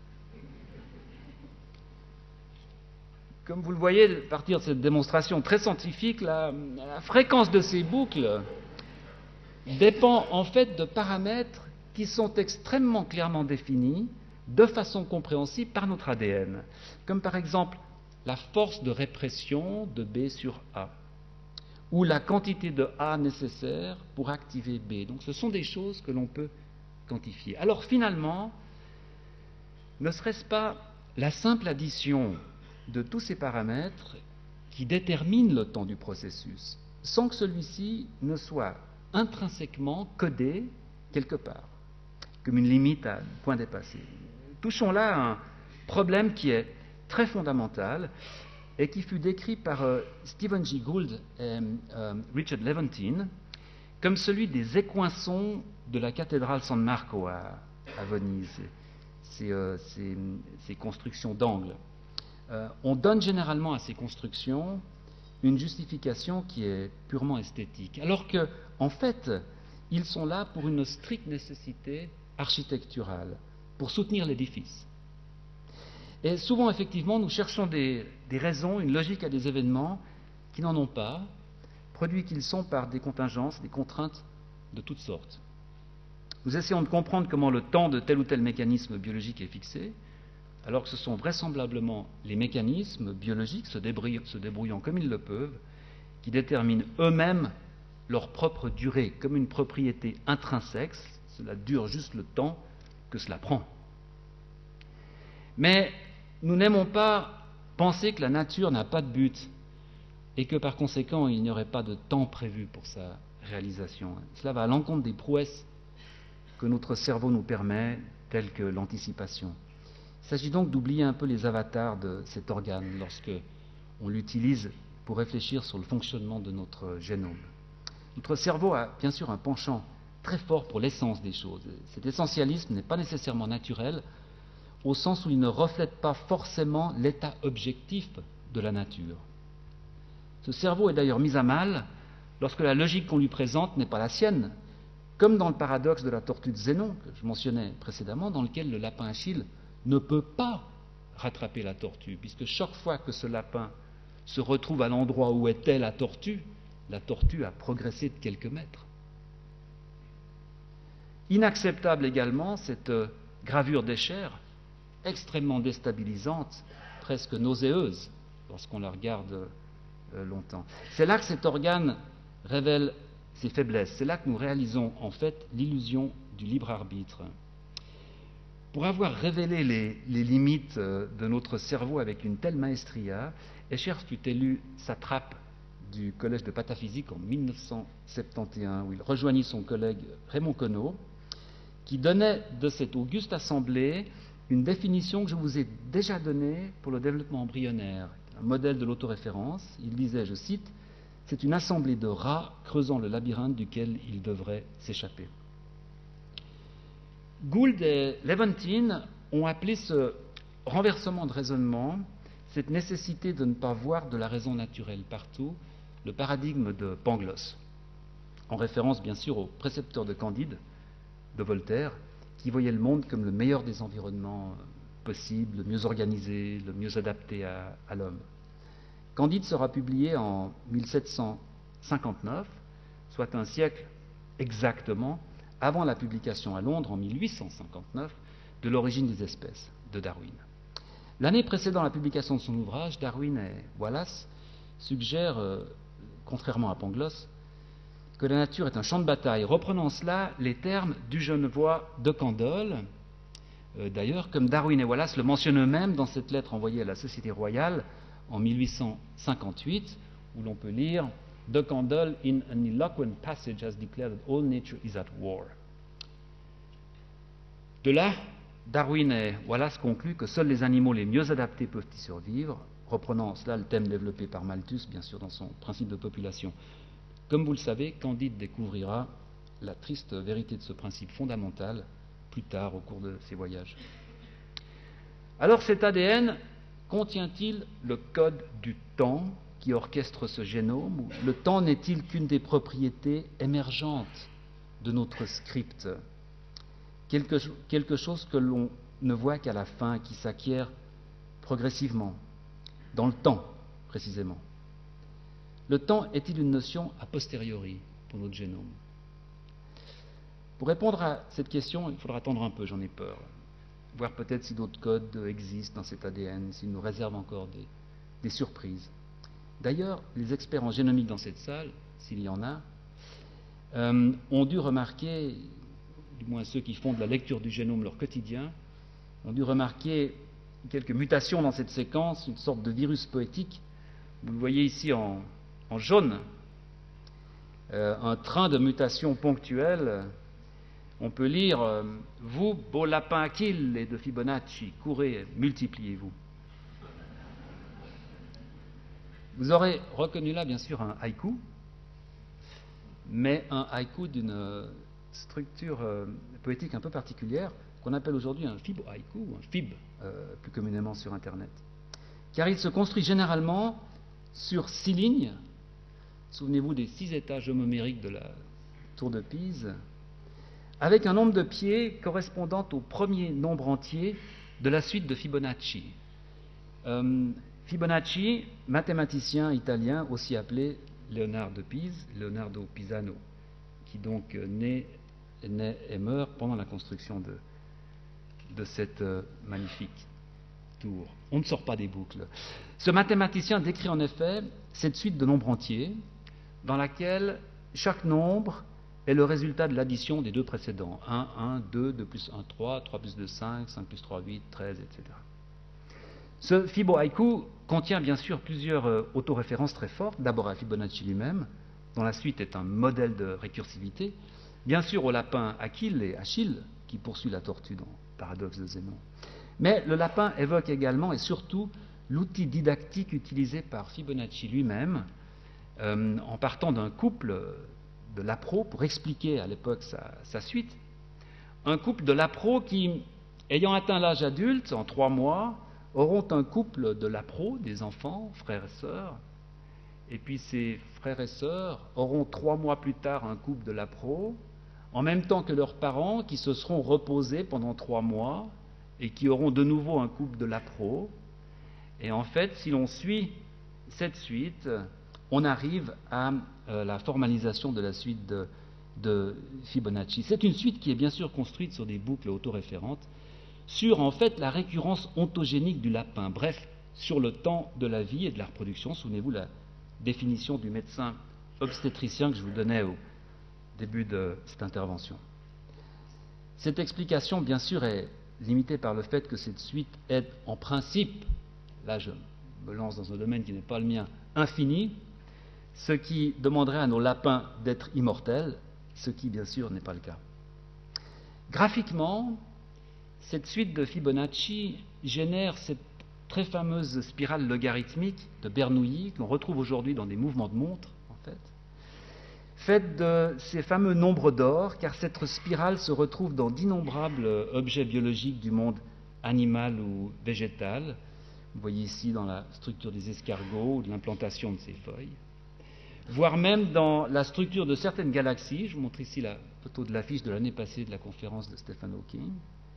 Comme vous le voyez, à partir de cette démonstration très scientifique, la fréquence de ces boucles dépend en fait de paramètres qui sont extrêmement clairement définis, de façon compréhensible par notre ADN, comme par exemple la force de répression de B sur A, ou la quantité de A nécessaire pour activer B. Donc ce sont des choses que l'on peut quantifier. Alors finalement, ne serait-ce pas la simple addition de tous ces paramètres qui déterminent le temps du processus, sans que celui-ci ne soit intrinsèquement codé quelque part, comme une limite à point dépassé. Touchons là à un problème qui est très fondamental et qui fut décrit par Stephen Jay Gould et Richard Levantine comme celui des écoinçons de la cathédrale San Marco à Venise, ces constructions d'angle. On donne généralement à ces constructions une justification qui est purement esthétique, alors que, en fait, ils sont là pour une stricte nécessité architecturale, pour soutenir l'édifice. Et souvent, effectivement, nous cherchons des raisons, une logique à des événements qui n'en ont pas, produits qu'ils sont par des contingences, des contraintes de toutes sortes. Nous essayons de comprendre comment le temps de tel ou tel mécanisme biologique est fixé, alors que ce sont vraisemblablement les mécanismes biologiques se débrouillant comme ils le peuvent, qui déterminent eux-mêmes leur propre durée, comme une propriété intrinsèque. Cela dure juste le temps que cela prend. Mais nous n'aimons pas penser que la nature n'a pas de but et que par conséquent il n'y aurait pas de temps prévu pour sa réalisation. Cela va à l'encontre des prouesses que notre cerveau nous permet, telles que l'anticipation. Il s'agit donc d'oublier un peu les avatars de cet organe lorsque on l'utilise pour réfléchir sur le fonctionnement de notre génome. Notre cerveau a bien sûr un penchant très fort pour l'essence des choses. Cet essentialisme n'est pas nécessairement naturel, au sens où il ne reflète pas forcément l'état objectif de la nature. Ce cerveau est d'ailleurs mis à mal lorsque la logique qu'on lui présente n'est pas la sienne, comme dans le paradoxe de la tortue de Zénon, que je mentionnais précédemment, dans lequel le lapin Achille ne peut pas rattraper la tortue, puisque chaque fois que ce lapin se retrouve à l'endroit où était la tortue a progressé de quelques mètres. Inacceptable également cette gravure d'échelle, extrêmement déstabilisante, presque nauséeuse, lorsqu'on la regarde longtemps. C'est là que cet organe révèle ses faiblesses. C'est là que nous réalisons en fait l'illusion du libre arbitre. Pour avoir révélé les limites de notre cerveau avec une telle maestria, Escher fut élu satrape du collège de pataphysique en 1971, où il rejoignit son collègue Raymond Queneau, qui donnait de cette auguste assemblée une définition que je vous ai déjà donnée pour le développement embryonnaire, un modèle de l'autoréférence. Il disait, je cite, « C'est une assemblée de rats creusant le labyrinthe duquel ils devraient s'échapper ». Gould et Levantine ont appelé ce renversement de raisonnement, cette nécessité de ne pas voir de la raison naturelle partout, le paradigme de Pangloss, en référence bien sûr au précepteur de Candide, de Voltaire, qui voyait le monde comme le meilleur des environnements possibles, le mieux organisé, le mieux adapté à l'homme. Candide sera publié en 1759, soit un siècle exactement avant la publication à Londres en 1859 de l'origine des espèces de Darwin. L'année précédant la publication de son ouvrage, Darwin et Wallace suggèrent, contrairement à Pangloss, que la nature est un champ de bataille, reprenant cela les termes du Genevois de Candolle. D'ailleurs, comme Darwin et Wallace le mentionnent eux-mêmes dans cette lettre envoyée à la Société royale en 1858, où l'on peut lire « De Candolle, in an eloquent passage, has declared that all nature is at war ». De là, Darwin et Wallace concluent que seuls les animaux les mieux adaptés peuvent y survivre, reprenant cela le thème développé par Malthus, bien sûr, dans son principe de population. Comme vous le savez, Candide découvrira la triste vérité de ce principe fondamental plus tard au cours de ses voyages. Alors cet ADN contient-il le code du temps qui orchestre ce génome, ou le temps n'est-il qu'une des propriétés émergentes de notre script, quelque chose que l'on ne voit qu'à la fin, qui s'acquiert progressivement, dans le temps précisément. Le temps est-il une notion a posteriori pour notre génome? Pour répondre à cette question, il faudra attendre un peu, j'en ai peur, voir peut-être si d'autres codes existent dans cet ADN, s'ils nous réservent encore des surprises. D'ailleurs, les experts en génomique dans cette salle, s'il y en a, ont dû remarquer, du moins ceux qui font de la lecture du génome leur quotidien, ont dû remarquer quelques mutations dans cette séquence, une sorte de virus poétique. Vous le voyez ici en jaune, un train de mutations ponctuelles. On peut lire « Vous, beau lapin Achille et de Fibonacci, courez, multipliez-vous ». Vous aurez reconnu là, bien sûr, un haïku, mais un haïku d'une structure poétique un peu particulière, qu'on appelle aujourd'hui un fibo-haïku, ou un fib, plus communément sur Internet. Car il se construit généralement sur 6 lignes. Souvenez-vous des 6 étages homomériques de la tour de Pise, avec un nombre de pieds correspondant au premier nombre entier de la suite de Fibonacci. Fibonacci, mathématicien italien, aussi appelé Léonard de Pise, Leonardo Pisano, qui donc naît naît et meurt pendant la construction de cette magnifique tour. On ne sort pas des boucles. Ce mathématicien décrit en effet cette suite de nombres entiers dans laquelle chaque nombre est le résultat de l'addition des deux précédents. 1, 1, 2, 2 plus 1, 3, 3 plus 2, 5, 5 plus 3, 8, 13, etc. Ce Fibo-haïku contient bien sûr plusieurs autoréférences très fortes. D'abord à Fibonacci lui-même, dont la suite est un modèle de récursivité. Bien sûr au lapin Achille et Achille, qui poursuit la tortue dans le paradoxe de Zénon. Mais le lapin évoque également et surtout l'outil didactique utilisé par Fibonacci lui-même, en partant d'un couple de Lapro pour expliquer à l'époque sa suite. Un couple de Lapro qui, ayant atteint l'âge adulte en 3 mois, auront un couple de Lapro, des enfants, frères et sœurs, et puis ces frères et sœurs auront 3 mois plus tard un couple de Lapro, en même temps que leurs parents qui se seront reposés pendant 3 mois et qui auront de nouveau un couple de Lapro. Et en fait, si l'on suit cette suite, on arrive à la formalisation de la suite de Fibonacci. C'est une suite qui est bien sûr construite sur des boucles autoréférentes, sur en fait la récurrence ontogénique du lapin, bref, sur le temps de la vie et de la reproduction. Souvenez-vous la définition du médecin obstétricien que je vous donnais au début de cette intervention. Cette explication, bien sûr, est limitée par le fait que cette suite est en principe, là je me lance dans un domaine qui n'est pas le mien, infini, ce qui demanderait à nos lapins d'être immortels, ce qui bien sûr n'est pas le cas. Graphiquement, cette suite de Fibonacci génère cette très fameuse spirale logarithmique de Bernoulli que l'on retrouve aujourd'hui dans des mouvements de montre, en fait, faite de ces fameux nombres d'or, car cette spirale se retrouve dans d'innombrables objets biologiques du monde animal ou végétal. Vous voyez ici dans la structure des escargots ou de l'implantation de ces feuilles, voire même dans la structure de certaines galaxies. Je vous montre ici la photo de l'affiche de l'année passée de la conférence de Stephen Hawking.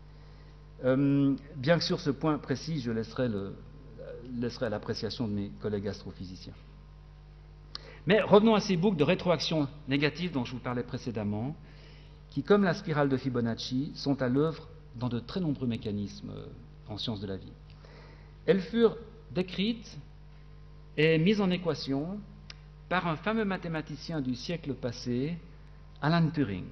Bien que sur ce point précis, je laisserai à l'appréciation de mes collègues astrophysiciens. Mais revenons à ces boucles de rétroaction négative dont je vous parlais précédemment, qui, comme la spirale de Fibonacci, sont à l'œuvre dans de très nombreux mécanismes en sciences de la vie. Elles furent décrites et mises en équation par un fameux mathématicien du siècle passé, Alan Turing,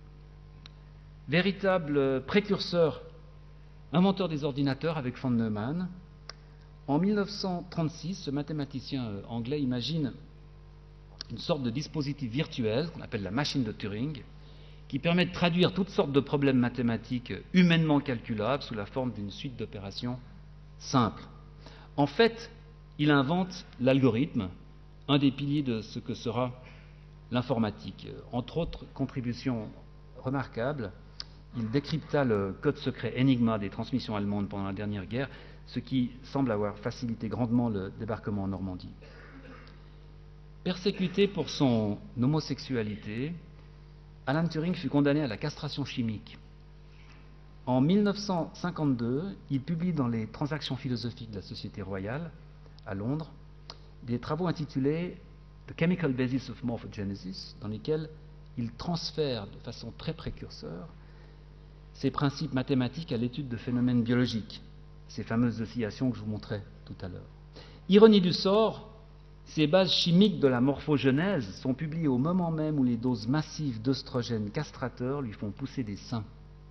véritable précurseur, inventeur des ordinateurs avec von Neumann. En 1936, ce mathématicien anglais imagine une sorte de dispositif virtuel qu'on appelle la machine de Turing, qui permet de traduire toutes sortes de problèmes mathématiques humainement calculables sous la forme d'une suite d'opérations simples. En fait, il invente l'algorithme, un des piliers de ce que sera l'informatique. Entre autres contributions remarquables, il décrypta le code secret Enigma des transmissions allemandes pendant la dernière guerre, ce qui semble avoir facilité grandement le débarquement en Normandie. Persécuté pour son homosexualité, Alan Turing fut condamné à la castration chimique. En 1952, il publie dans les Transactions philosophiques de la Société royale, à Londres, des travaux intitulés The Chemical Basis of Morphogenesis, dans lesquels il transfère de façon très précurseur ces principes mathématiques à l'étude de phénomènes biologiques, ces fameuses oscillations que je vous montrais tout à l'heure. Ironie du sort, ces bases chimiques de la morphogenèse sont publiées au moment même où les doses massives d'œstrogènes castrateurs lui font pousser des seins.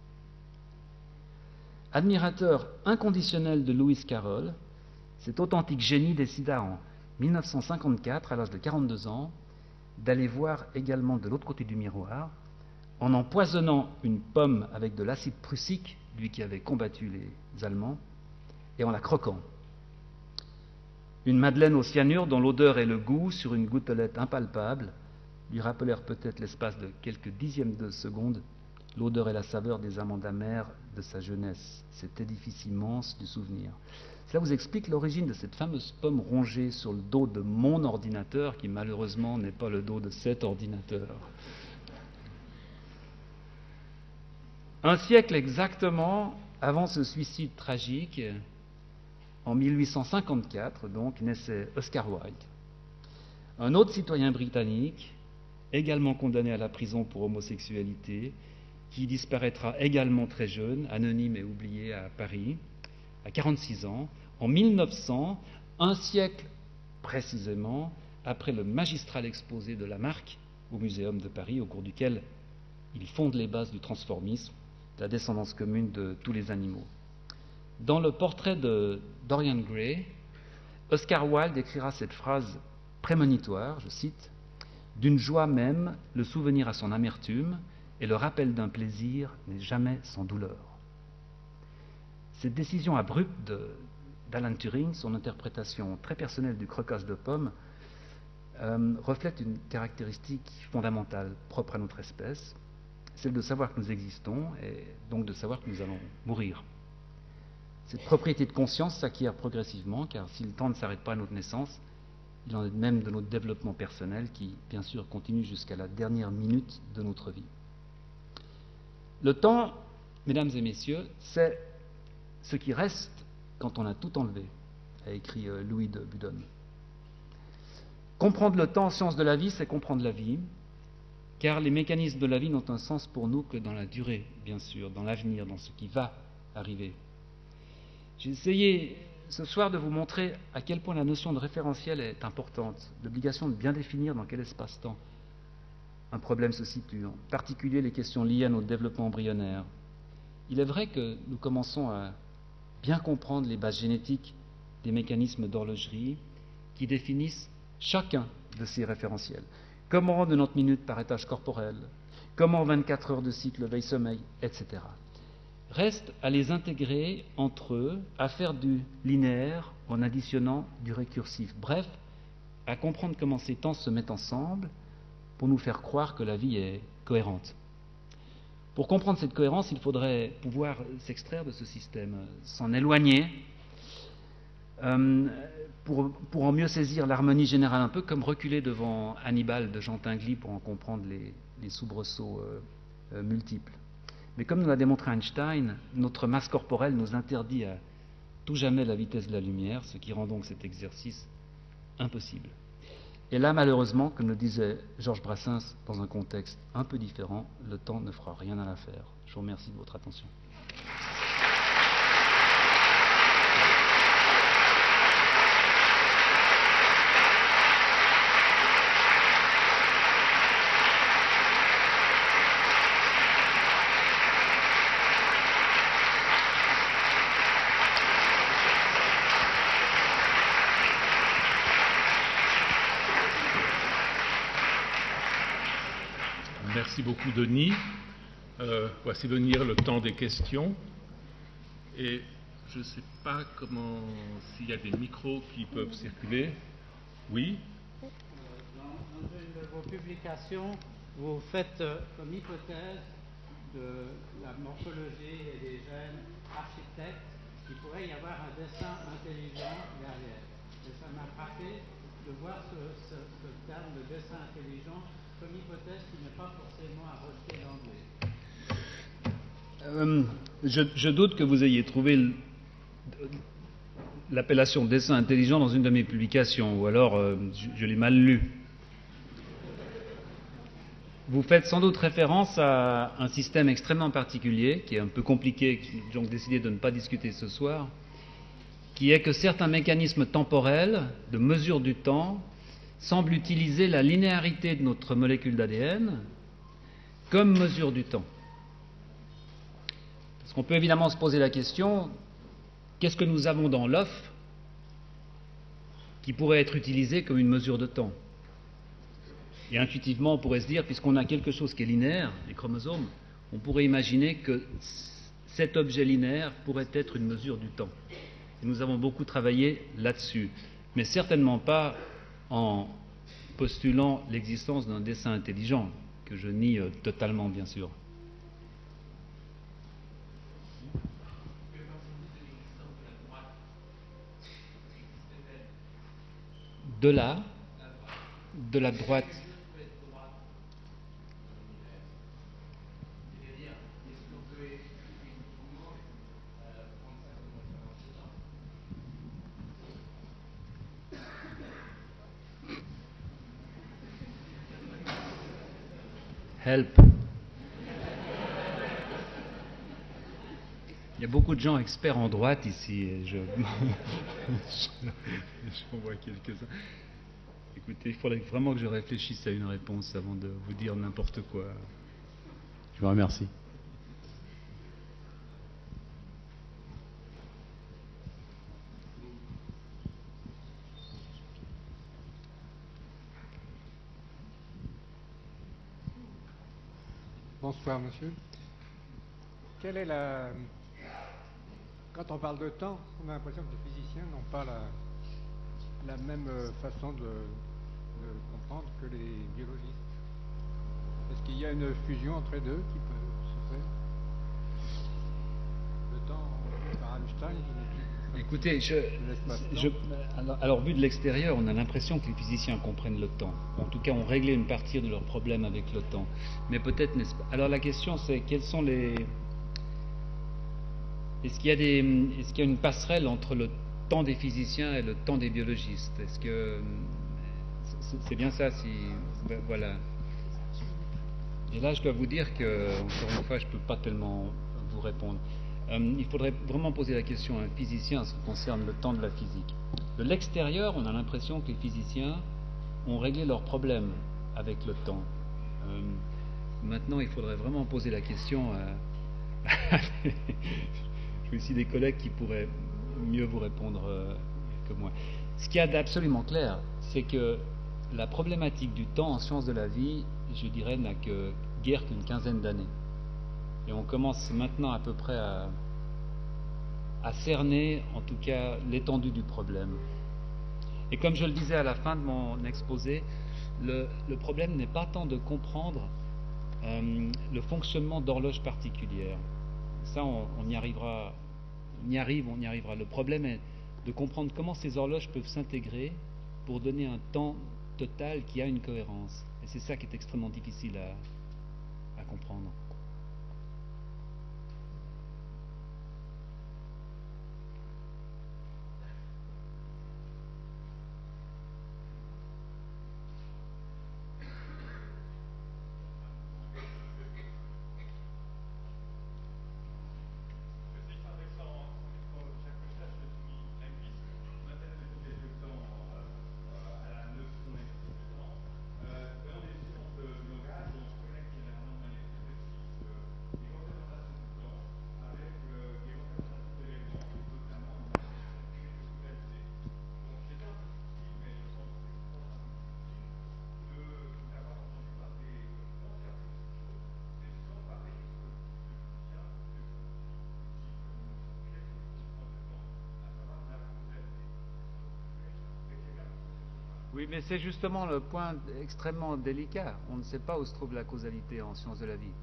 Admirateur inconditionnel de Lewis Carroll, cet authentique génie décida en 1954, à l'âge de 42 ans, d'aller voir également de l'autre côté du miroir, en empoisonnant une pomme avec de l'acide prussique, lui qui avait combattu les Allemands, et en la croquant. Une madeleine au cyanure dont l'odeur et le goût, sur une gouttelette impalpable, lui rappelèrent peut-être l'espace de quelques dixièmes de seconde l'odeur et la saveur des amandes amères de sa jeunesse, cet édifice immense du souvenir. Cela vous explique l'origine de cette fameuse pomme rongée sur le dos de mon ordinateur, qui malheureusement n'est pas le dos de cet ordinateur. Un siècle exactement avant ce suicide tragique, en 1854, donc, naissait Oscar Wilde, un autre citoyen britannique, également condamné à la prison pour homosexualité, qui disparaîtra également très jeune, anonyme et oublié à Paris, à 46 ans, en 1900, un siècle précisément après le magistral exposé de Lamarck au Muséum de Paris, au cours duquel il fonde les bases du transformisme, de la descendance commune de tous les animaux. Dans le portrait de Dorian Gray, Oscar Wilde écrira cette phrase prémonitoire, je cite, « D'une joie même, le souvenir a son amertume, et le rappel d'un plaisir n'est jamais sans douleur. » Cette décision abrupte d'Alan Turing, son interprétation très personnelle du croquage de pommes, reflète une caractéristique fondamentale propre à notre espèce, celle de savoir que nous existons et donc de savoir que nous allons mourir. Cette propriété de conscience s'acquiert progressivement, car si le temps ne s'arrête pas à notre naissance, il en est de même de notre développement personnel qui, bien sûr, continue jusqu'à la dernière minute de notre vie. Le temps, mesdames et messieurs, c'est ce qui reste quand on a tout enlevé, a écrit Louis de Budon. Comprendre le temps en sciences de la vie, c'est comprendre la vie, car les mécanismes de la vie n'ont un sens pour nous que dans la durée, bien sûr, dans l'avenir, dans ce qui va arriver. J'ai essayé ce soir de vous montrer à quel point la notion de référentiel est importante, l'obligation de bien définir dans quel espace-temps un problème se situe, en particulier les questions liées à notre développement embryonnaire. Il est vrai que nous commençons à bien comprendre les bases génétiques des mécanismes d'horlogerie qui définissent chacun de ces référentiels. Comment 90 minutes par étage corporel, comment 24 heures de cycle veille-sommeil, etc. Reste à les intégrer entre eux, à faire du linéaire en additionnant du récursif. Bref, à comprendre comment ces temps se mettent ensemble pour nous faire croire que la vie est cohérente. Pour comprendre cette cohérence, il faudrait pouvoir s'extraire de ce système, s'en éloigner, pour en mieux saisir l'harmonie générale, un peu comme reculer devant Hannibal de Jean Tinguely pour en comprendre les soubresauts multiples. Mais comme nous l'a démontré Einstein, notre masse corporelle nous interdit à tout jamais la vitesse de la lumière, ce qui rend donc cet exercice impossible. Et là, malheureusement, comme le disait Georges Brassens dans un contexte un peu différent, le temps ne fera rien à l'affaire. Je vous remercie de votre attention. Merci beaucoup, Denis. Voici venir le temps des questions. Et je ne sais pas s'il y a des micros qui peuvent circuler. Oui. Dans une de vos publications, vous faites comme hypothèse de la morphologie et des gènes architectes qu'il pourrait y avoir un dessin intelligent derrière. Et ça m'a frappé de voir ce terme de dessin intelligent comme hypothèse qui n'est pas forcément à rejeter d'emblée. Je doute que vous ayez trouvé l'appellation dessin intelligent dans une de mes publications, ou alors je l'ai mal lu. Vous faites sans doute référence à un système extrêmement particulier, qui est un peu compliqué, que j'ai donc décidé de ne pas discuter ce soir, qui est que certains mécanismes temporels de mesure du temps semble utiliser la linéarité de notre molécule d'ADN comme mesure du temps. Parce qu'on peut évidemment se poser la question, qu'est-ce que nous avons dans l'œuf qui pourrait être utilisé comme une mesure de temps? Et intuitivement, on pourrait se dire, puisqu'on a quelque chose qui est linéaire, les chromosomes, on pourrait imaginer que cet objet linéaire pourrait être une mesure du temps. Et nous avons beaucoup travaillé là-dessus, mais certainement pas en postulant l'existence d'un dessin intelligent, que je nie totalement, bien sûr. De la droite. Help. y a beaucoup de gens experts en droite ici, et j'en vois quelques-uns. Écoutez, il faudrait vraiment que je réfléchisse à une réponse avant de vous dire n'importe quoi. Je vous remercie. Bonsoir, monsieur. Quelle est Quand on parle de temps, on a l'impression que les physiciens n'ont pas la même façon de comprendre que les biologistes. Est-ce qu'il y a une fusion entre les deux qui peut se faire? Le temps par Einstein, Écoutez, alors vu de l'extérieur, on a l'impression que les physiciens comprennent le temps. En tout cas, ont réglé une partie de leurs problèmes avec le temps. Mais peut-être n'est-ce pas. Alors la question, c'est quels sont les... Est-ce qu'il y a une passerelle entre le temps des physiciens et le temps des biologistes? Est-ce que c'est bien ça voilà. Et là, je dois vous dire que, encore une fois, je ne peux pas tellement vous répondre. Il faudrait vraiment poser la question à un physicien en ce qui concerne le temps de la physique. De l'extérieur, on a l'impression que les physiciens ont réglé leurs problèmes avec le temps. Maintenant, il faudrait vraiment poser la question à... J'ai aussi des collègues qui pourraient mieux vous répondre que moi. Ce qu'il y a d'absolument clair, c'est que la problématique du temps en sciences de la vie, je dirais, n'a guère qu'une quinzaine d'années. Et on commence maintenant à peu près à cerner, en tout cas, l'étendue du problème. Et comme je le disais à la fin de mon exposé, le problème n'est pas tant de comprendre le fonctionnement d'horloges particulières. Ça, on y arrivera. On y arrivera. Le problème est de comprendre comment ces horloges peuvent s'intégrer pour donner un temps total qui a une cohérence. Et c'est ça qui est extrêmement difficile à comprendre. Oui, mais c'est justement le point extrêmement délicat. On ne sait pas où se trouve la causalité en sciences de la vie.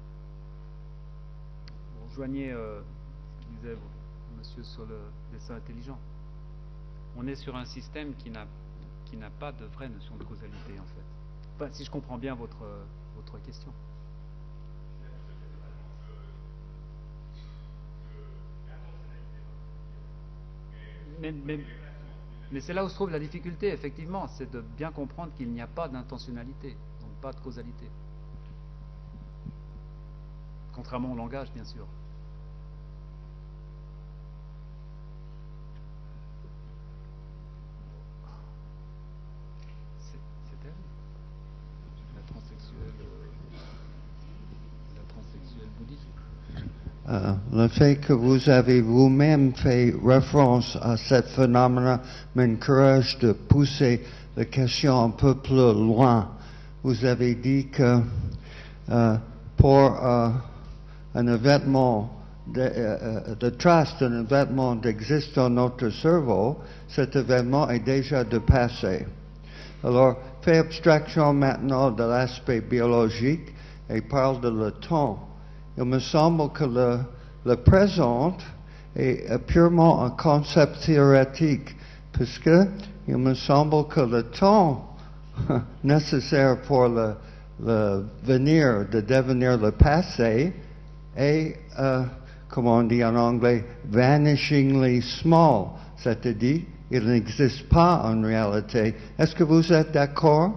Vous rejoignez ce que disait monsieur sur le dessin intelligent. On est sur un système qui n'a pas de vraie notion de causalité, en fait. Enfin, si je comprends bien votre question. Mais c'est là où se trouve la difficulté, effectivement, c'est de bien comprendre qu'il n'y a pas d'intentionnalité, donc pas de causalité. Contrairement au langage, bien sûr. C'est elle, la transsexuelle bouddhiste. Le fait que vous avez vous-même fait référence à ce phénomène m'encourage de pousser la question un peu plus loin. Vous avez dit que pour un événement, de trace d'un événement d'existe dans notre cerveau, cet événement est déjà dépassé. Alors, fais abstraction maintenant de l'aspect biologique et parle de le temps. Il me semble que le présent est purement un concept théorique, puisque il me semble que le temps nécessaire pour le venir de devenir le passé est, comme on dit en anglais, vanishingly small, c'est-à-dire il n'existe pas en réalité. Est-ce que vous êtes d'accord?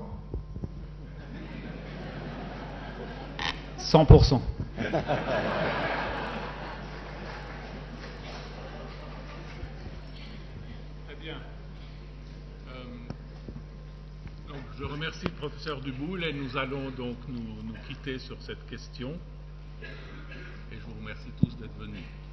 100%. Bien. Donc, je remercie le professeur Duboul et nous allons donc nous quitter sur cette question. Et je vous remercie tous d'être venus.